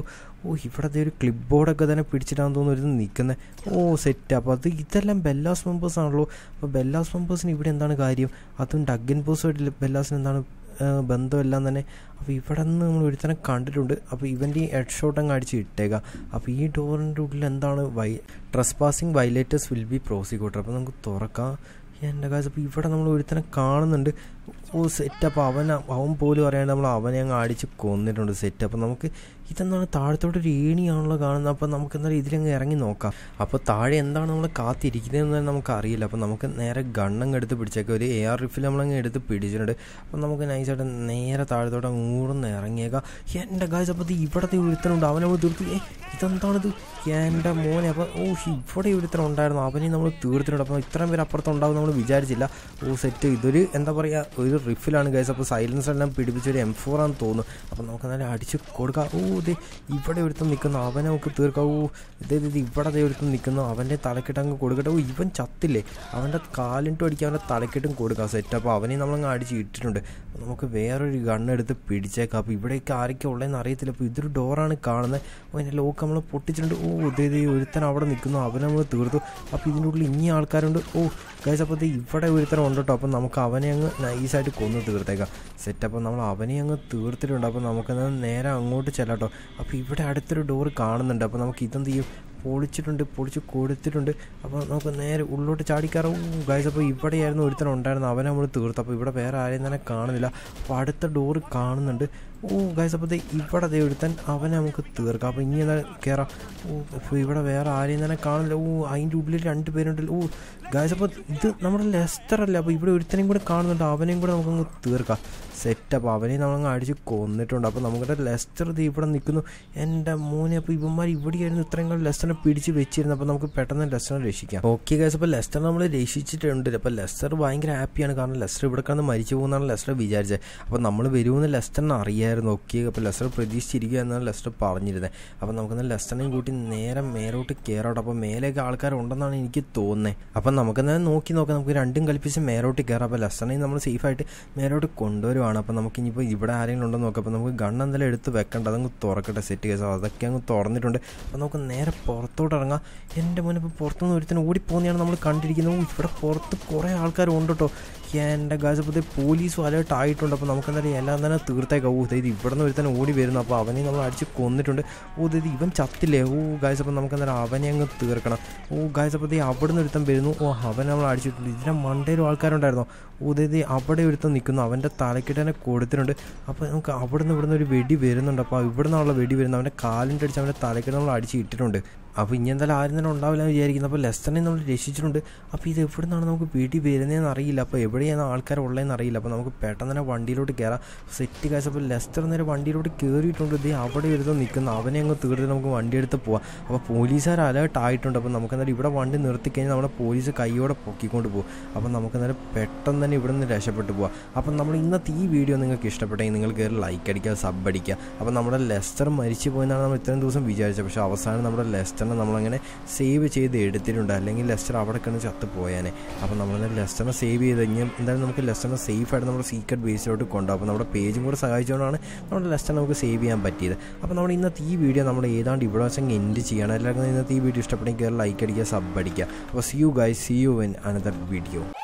ഓ ഇവിടത്തെ ഒരു ക്ലിപ്പ് ബോർഡൊക്കെ തന്നെ പിടിച്ചിട്ടാന്ന് തോന്നുന്നു നിൽക്കുന്നത്. ഓ സെറ്റ്. അപ്പോൾ അത് ഇതെല്ലാം ബെല്ലാസ് മെമ്പേഴ്സ് ആണല്ലോ. അപ്പോൾ ബെല്ലാസ് മെമ്പേഴ്സിന് ഇവിടെ എന്താണ് കാര്യം? അതും ഡഗൻ ബോസുമായിട്ട് ബെല്ലാസിന് എന്താണ് ബന്ധമെല്ലാം തന്നെ. അപ്പോൾ ഇവിടെ നിന്ന് നമ്മൾ ഒരുത്തനെ കണ്ടിട്ടുണ്ട്. അപ്പോൾ ഇവൻ്റെ ഈ ഹെഡ് ഷോട്ട് അങ്ങ് അടിച്ച് ഇട്ടേക്കാം. അപ്പോൾ ഈ ഡോറിൻ്റെ ഉള്ളിൽ എന്താണ് വൈ trespassing violators will be prosecutor. അപ്പോൾ നമുക്ക് തുറക്കാം. എൻ്റെ കാര്യം അപ്പോൾ ഇവിടെ നമ്മൾ ഒരുത്തനെ കാണുന്നുണ്ട്. ഓ സെറ്റ്. അപ്പോൾ അവൻ അവൻ പോലും അറിയാണ്ട് നമ്മൾ അവനെ അങ്ങ് അടിച്ച് കൊന്നിട്ടുണ്ട്. സെറ്റ്. അപ്പോൾ നമുക്ക് ഇതെന്താണ് താഴത്തോട്ടൊരു ഏണിയാണല്ലോ കാണുന്നത്. അപ്പോൾ നമുക്ക് എന്തായാലും ഇതിലങ്ങ് ഇറങ്ങി നോക്കാം. അപ്പോൾ താഴെ എന്താണ് നമ്മൾ കാത്തിരിക്കുന്നതെന്ന് നമുക്ക് അറിയില്ല. അപ്പോൾ നമുക്ക് നേരെ ഗണ്ണങ്ങ് എടുത്ത് പിടിച്ചേക്കാം. ഒരു എ ആർ റിഫിൽ നമ്മളങ്ങ് എടുത്ത് പിടിച്ചിട്ടുണ്ട്. അപ്പോൾ നമുക്ക് നൈസായിട്ട് നേരെ താഴത്തോട്ട് അങ്ങൂടൊന്ന് ഇറങ്ങിയേക്കാം. എൻ്റെ ഗായ്സ് അപ്പോൾ ഇത് ഇവിടത്തെ ഒരുത്തനുണ്ട്. അവനെ നമ്മൾ തീർത്ത് ഏ ഇതെന്താണിത് എൻ്റെ മോനെ. അപ്പോൾ ഓ ഇവിടെ ഒരുത്തരം ഉണ്ടായിരുന്നു. അവനെ നമ്മൾ തീർത്തിട്ടുണ്ട്. അപ്പോൾ ഇത്രയും പേര് അപ്പുറത്തുണ്ടാവും നമ്മൾ വിചാരിച്ചില്ല. ഓ സെറ്റ്. ഇതൊരു എന്താ പറയുക ഒരു റിഫിലാണ് ഗൈസ്. അപ്പോൾ സൈലൻസ് എല്ലാം പിടിപ്പിച്ചൊരു എം ഫോർ ആണെന്ന് തോന്നുന്നു. അപ്പോൾ നമുക്ക് നല്ല അടിച്ച് കൊടുക്കാം. ഓ ഇത് ഇവിടെ ഒരുത്തം നിൽക്കുന്നു. അവനെ നമുക്ക് തീർക്കാം. ഓ ഇതേ ഇത് ഇവിടെ ഒരുത്തം നിൽക്കുന്നു. അവൻ്റെ തലക്കെട്ട് അങ്ങ് കൊടുക്കട്ടെ. ഓ ഇവൻ ചത്തില്ലേ? അവൻ്റെ കാലിട്ടും അടിക്കാൻ അവൻ്റെ തലക്കെട്ടും കൊടുക്കാം. സെറ്റ്. അപ്പോൾ അവനെ നമ്മളങ്ങ് അടിച്ച് ഇട്ടിട്ടുണ്ട്. നമുക്ക് വേറൊരു ഗണ്ണെടുത്ത് പിടിച്ചേക്കാം. അപ്പോൾ ഇവിടെയൊക്കെ ആരൊക്കെ ഉള്ളതെന്ന് അറിയത്തില്ല. അപ്പോൾ ഇതൊരു ഡോറാണ് കാണുന്നത്. അപ്പോൾ അതിൻ്റെ ലോക്ക് നമ്മൾ പൊട്ടിച്ചിട്ടുണ്ട്. ഓ ഇതേ ഇത് ഒരുത്തൻ അവിടെ നിൽക്കുന്നു. അവനെ നമ്മൾ തീർത്തു. അപ്പോൾ ഇതിൻ്റെ ഉള്ളിൽ ഇനി ആൾക്കാരുണ്ട്. ഓ ഗൈസ് അപ്പോൾ ഇത് ഇവിടെ ഒരുത്തരം ഉണ്ട് കേട്ടോ. അപ്പോൾ നമുക്ക് അവനെ അങ്ങ് നൈസായിട്ട് കൊന്ന് തീർത്തേക്കാം. സെറ്റ്. അപ്പോൾ നമ്മൾ അവനെ അങ്ങ് തീർത്തിട്ടുണ്ട്. അപ്പോൾ നമുക്കത് നേരെ അങ്ങോട്ട് ചെല്ലാട്ടോ. അപ്പോൾ ഇവിടെ അടുത്തൊരു ഡോറ് കാണുന്നുണ്ട്. അപ്പോൾ നമുക്ക് ഇതെന്ത് ചെയ്യും? പൊളിച്ചിട്ടുണ്ട്, പൊളിച്ച് കൊടുത്തിട്ടുണ്ട്. അപ്പോൾ നമുക്ക് നേരെ ഉള്ളോട്ട് ചാടിക്കാറും ഗൈസ്. അപ്പോൾ ഇവിടെയായിരുന്നു ഒരുത്തരം ഉണ്ടായിരുന്നു. അവനെ നമ്മൾ തീർത്തു. അപ്പോൾ ഇവിടെ വേറെ ആരെയും തന്നെ കാണുന്നില്ല. അപ്പോൾ അടുത്ത ഡോറ് കാണുന്നുണ്ട്. ഓ ഗൈസ് അപ്പോൾ ഇവിടെ ദേ ഒരുത്തൻ. അവനെ നമുക്ക് തീർക്കാം. അപ്പോൾ ഇനി എന്താ കയറാം. ഓ അപ്പോൾ ഇവിടെ വേറെ ആരെയും തന്നെ കാണില്ല. ഓ അതിൻ്റെ ഉള്ളിൽ രണ്ട് പേരുണ്ടല്ലോ. ഓ ഗൈസ് അപ്പോൾ ഇത് നമ്മുടെ ലെസ്റ്റർ അല്ലേ. അപ്പോൾ ഇവിടെ ഒരുത്തനെയും കൂടെ കാണുന്നുണ്ട്. അവനെയും കൂടെ നമുക്കങ്ങ് തീർക്കാം. സെറ്റ്. അപ്പോൾ അവനെയും നമ്മളങ്ങ് അടിച്ച് കൊന്നിട്ടുണ്ട്. അപ്പോൾ നമ്മുടെ ലെസ്റ്റർ ഇത് ഇവിടെ നിൽക്കുന്നു. എൻ്റെ മോനെ. അപ്പോൾ ഇവന്മാർ ഇവിടെയായിരുന്നു ഇത്രയും കാലം ലെസ്റ്ററിനെ പിടിച്ച് വെച്ചിരുന്നു. അപ്പോൾ നമുക്ക് പെട്ടെന്ന് ലെസ്റ്ററിനെ രക്ഷിക്കാം. ഓക്കെ ഗൈസ് അപ്പോൾ ലെസ്റ്റർ നമ്മൾ രക്ഷിച്ചിട്ടുണ്ട്. അപ്പോൾ ലെസ്റ്റർ ഭയങ്കര ഹാപ്പിയാണ്. കാരണം ലെസ്റ്റർ ഇവിടെ കിടന്ന് മരിച്ചു പോകുന്നതാണ് ലെസ്റ്റർ വിചാരിച്ചത്. അപ്പോൾ നമ്മൾ വരുമെന്ന് ലെസ്റ്ററിന് അറിയായിരുന്നു. ഓക്കെ അപ്പോൾ ലെസ്റ്റർ പ്രതീക്ഷിച്ചിരിക്കുക എന്നാണ് ലെസ്റ്റർ പറഞ്ഞിരുന്നത്. അപ്പോൾ നമുക്കെന്നാൽ ലെസ്റ്ററിനെയും കൂട്ടി നേരെ മേലോട്ട് കയറോട്ടെ. അപ്പോൾ മേലേക്ക് ആൾക്കാരുണ്ടെന്നാണ് എനിക്ക് തോന്നുന്നത്. അപ്പം നമുക്കെന്നാൽ നോക്കി നോക്കാം. നമുക്ക് രണ്ടും കൽപ്പിച്ച് മേലോട്ട് കയറാം. അപ്പോൾ ലെസ്റ്ററിനെയും നമ്മൾ സേഫായിട്ട് മേലോട്ട് കൊണ്ടുവരുവാണ്. അപ്പോൾ നമുക്ക് ഇനിയിപ്പോൾ ഇവിടെ ആരെങ്കിലും ഉണ്ടോ നോക്കാം. അപ്പോൾ നമുക്ക് ഗണ്ണ് എന്തായാലും എടുത്ത് വെക്കണ്ട. അതങ്ങ് തുറക്കട്ടെ. സെറ്റ് കേസ് അതൊക്കെ അങ്ങ് തുറന്നിട്ടുണ്ട്. അപ്പോൾ നമുക്ക് നേരെ പുറത്തോട്ട് ഇറങ്ങാം. എൻ്റെ മുന്നേ ഇപ്പോൾ പുറത്തുനിന്ന് ഒരുത്തിന് ഓടിപ്പോകുന്നതാണ് നമ്മൾ കണ്ടിരിക്കുന്നത്. ഇവിടെ പുറത്ത് കുറേ ആൾക്കാരുണ്ട് കേട്ടോ. എൻ്റെ ഗായ്സ് അപ്പോൾ ഇത് പോലീസും അലേർട്ട് ആയിട്ടുണ്ട്. അപ്പോൾ നമുക്ക് എന്തായാലും എല്ലാം തന്നെ തീർത്തേക്കാം. ഓ ഇത് ഇവിടെ നിന്ന് ഒരുത്തന്നെ ഓടി വരുന്നു. അപ്പോൾ അവനെ നമ്മൾ അടിച്ച് കൊന്നിട്ടുണ്ട്. ഓ ഇത് ഇവൻ ചത്തില്ലേ? ഓ ഗായ്സ് അപ്പോൾ നമുക്ക് എന്തായാലും അവനെ അങ്ങ് തീർക്കണം. ഓ ഗായ്സ് അപ്പോൾ ഇത് അവിടെ നിന്ന് ഒരുത്തൻ വരുന്നു. ഓ അവനെ നമ്മൾ അടിച്ചിട്ടുണ്ട്. ഇതിൻ്റെ മണ്ടയിലും ആൾക്കാരുണ്ടായിരുന്നോ? ഓ ഇത് അവിടെ ഒരുത്തൻ നിൽക്കുന്നു. അവൻ്റെ തലക്കിട്ട് തന്നെ കൊടുത്തിട്ടുണ്ട്. അപ്പോൾ നമുക്ക് അവിടെ നിന്ന് ഇവിടെ നിന്ന് ഒരു വെടി വരുന്നുണ്ട്. അപ്പോൾ ഇവിടെ നിന്നുള്ള വെടി വരുന്നു. അവൻ്റെ കാലിൻ്റെ അടിച്ച് അവൻ്റെ തലക്കിട്ട് നമ്മൾ അടിച്ച് ഇട്ടിട്ടുണ്ട്. അപ്പോൾ ഇനി എന്തായാലും ആരും തന്നെ ഉണ്ടാവില്ല എന്ന് വിചാരിക്കുന്നത്. അപ്പോൾ ലെസ്റ്ററിനെ നമ്മൾ രക്ഷിച്ചിട്ടുണ്ട്. അപ്പോൾ ഇത് എവിടെ നിന്നാണ് നമുക്ക് വീട്ടിൽ വരുന്നതെന്ന് അറിയില്ല. അപ്പോൾ എവിടെയാണ് ആൾക്കാർ ഉള്ളതെന്ന് അറിയില്ല. അപ്പോൾ നമുക്ക് പെട്ടെന്ന് തന്നെ വണ്ടിയിലോട്ട് കയറാം. സെറ്റ് കാശ്. അപ്പോൾ ലെസ്റ്റർ നേരെ വണ്ടിയിലോട്ട് കയറിയിട്ടുണ്ട്. ഇത് അവിടെ ഒരുത്തം നിൽക്കുന്നു. അവനെ അങ്ങ് തീർത്ത് നമുക്ക് വണ്ടി എടുത്ത് പോവാം. അപ്പോൾ പോലീസുകാർ അലേർട്ട് ആയിട്ടുണ്ട്. അപ്പോൾ നമുക്ക് എന്തായാലും ഇവിടെ വണ്ടി നിർത്തിക്കഴിഞ്ഞാൽ നമ്മുടെ പോലീസ് കൈയോടെ പൊക്കിക്കൊണ്ട് പോകും. അപ്പോൾ നമുക്ക് എന്തായാലും പെട്ടെന്ന് തന്നെ ഇവിടെ നിന്ന് രക്ഷപ്പെട്ടു പോവാം. അപ്പം നമ്മൾ ഇന്നത്തെ ഈ വീഡിയോ നിങ്ങൾക്ക് ഇഷ്ടപ്പെട്ടെങ്കിൽ നിങ്ങൾ കയറി ലൈക്ക് അടിക്കുക, സബ് അടിക്കുക. അപ്പോൾ നമ്മുടെ ലെസ്റ്റർ മരിച്ചു പോയെന്നാണ് നമ്മൾ ഇത്രയും ദിവസം വിചാരിച്ചത്. പക്ഷേ അവസാനം നമ്മുടെ ലെസ്റ്റർ നമ്മളങ്ങനെ സേവ് ചെയ്ത് എടുത്തിട്ടുണ്ട്. അല്ലെങ്കിൽ ലെസ്റ്റർ അവിടെ കിടന്ന് ചത്ത് പോയാനെ. അപ്പോൾ നമ്മൾ ലെസ്റ്ററിനെ സേവ് ചെയ്ത് കഴിഞ്ഞാൽ എന്തായാലും നമുക്ക് ലെസ്റ്ററിനെ സേഫായിട്ട് നമ്മുടെ സീക്രട്ട് ബേസിലോട്ട് കൊണ്ടുപോകും. അപ്പോൾ നമ്മുടെ പേജും കൂടെ സഹായിച്ചുകൊണ്ടാണ് നമ്മുടെ ലെസ്റ്റർ നമുക്ക് സേവ് ചെയ്യാൻ പറ്റിയത്. അപ്പോൾ നമ്മുടെ ഇന്നത്തെ ഈ വീഡിയോ നമ്മൾ ഏതാണ്ട് ഇവിടെ വെച്ച് എൻഡ് ചെയ്യണം. എല്ലാവർക്കും ഇന്നത്തെ ഈ വീഡിയോ ഇഷ്ടപ്പെട്ടെങ്കിൽ കയറി ലൈക്ക് അടിക്കുക, സബ് അടിക്കുക. അപ്പോൾ see you guys, see you in another video.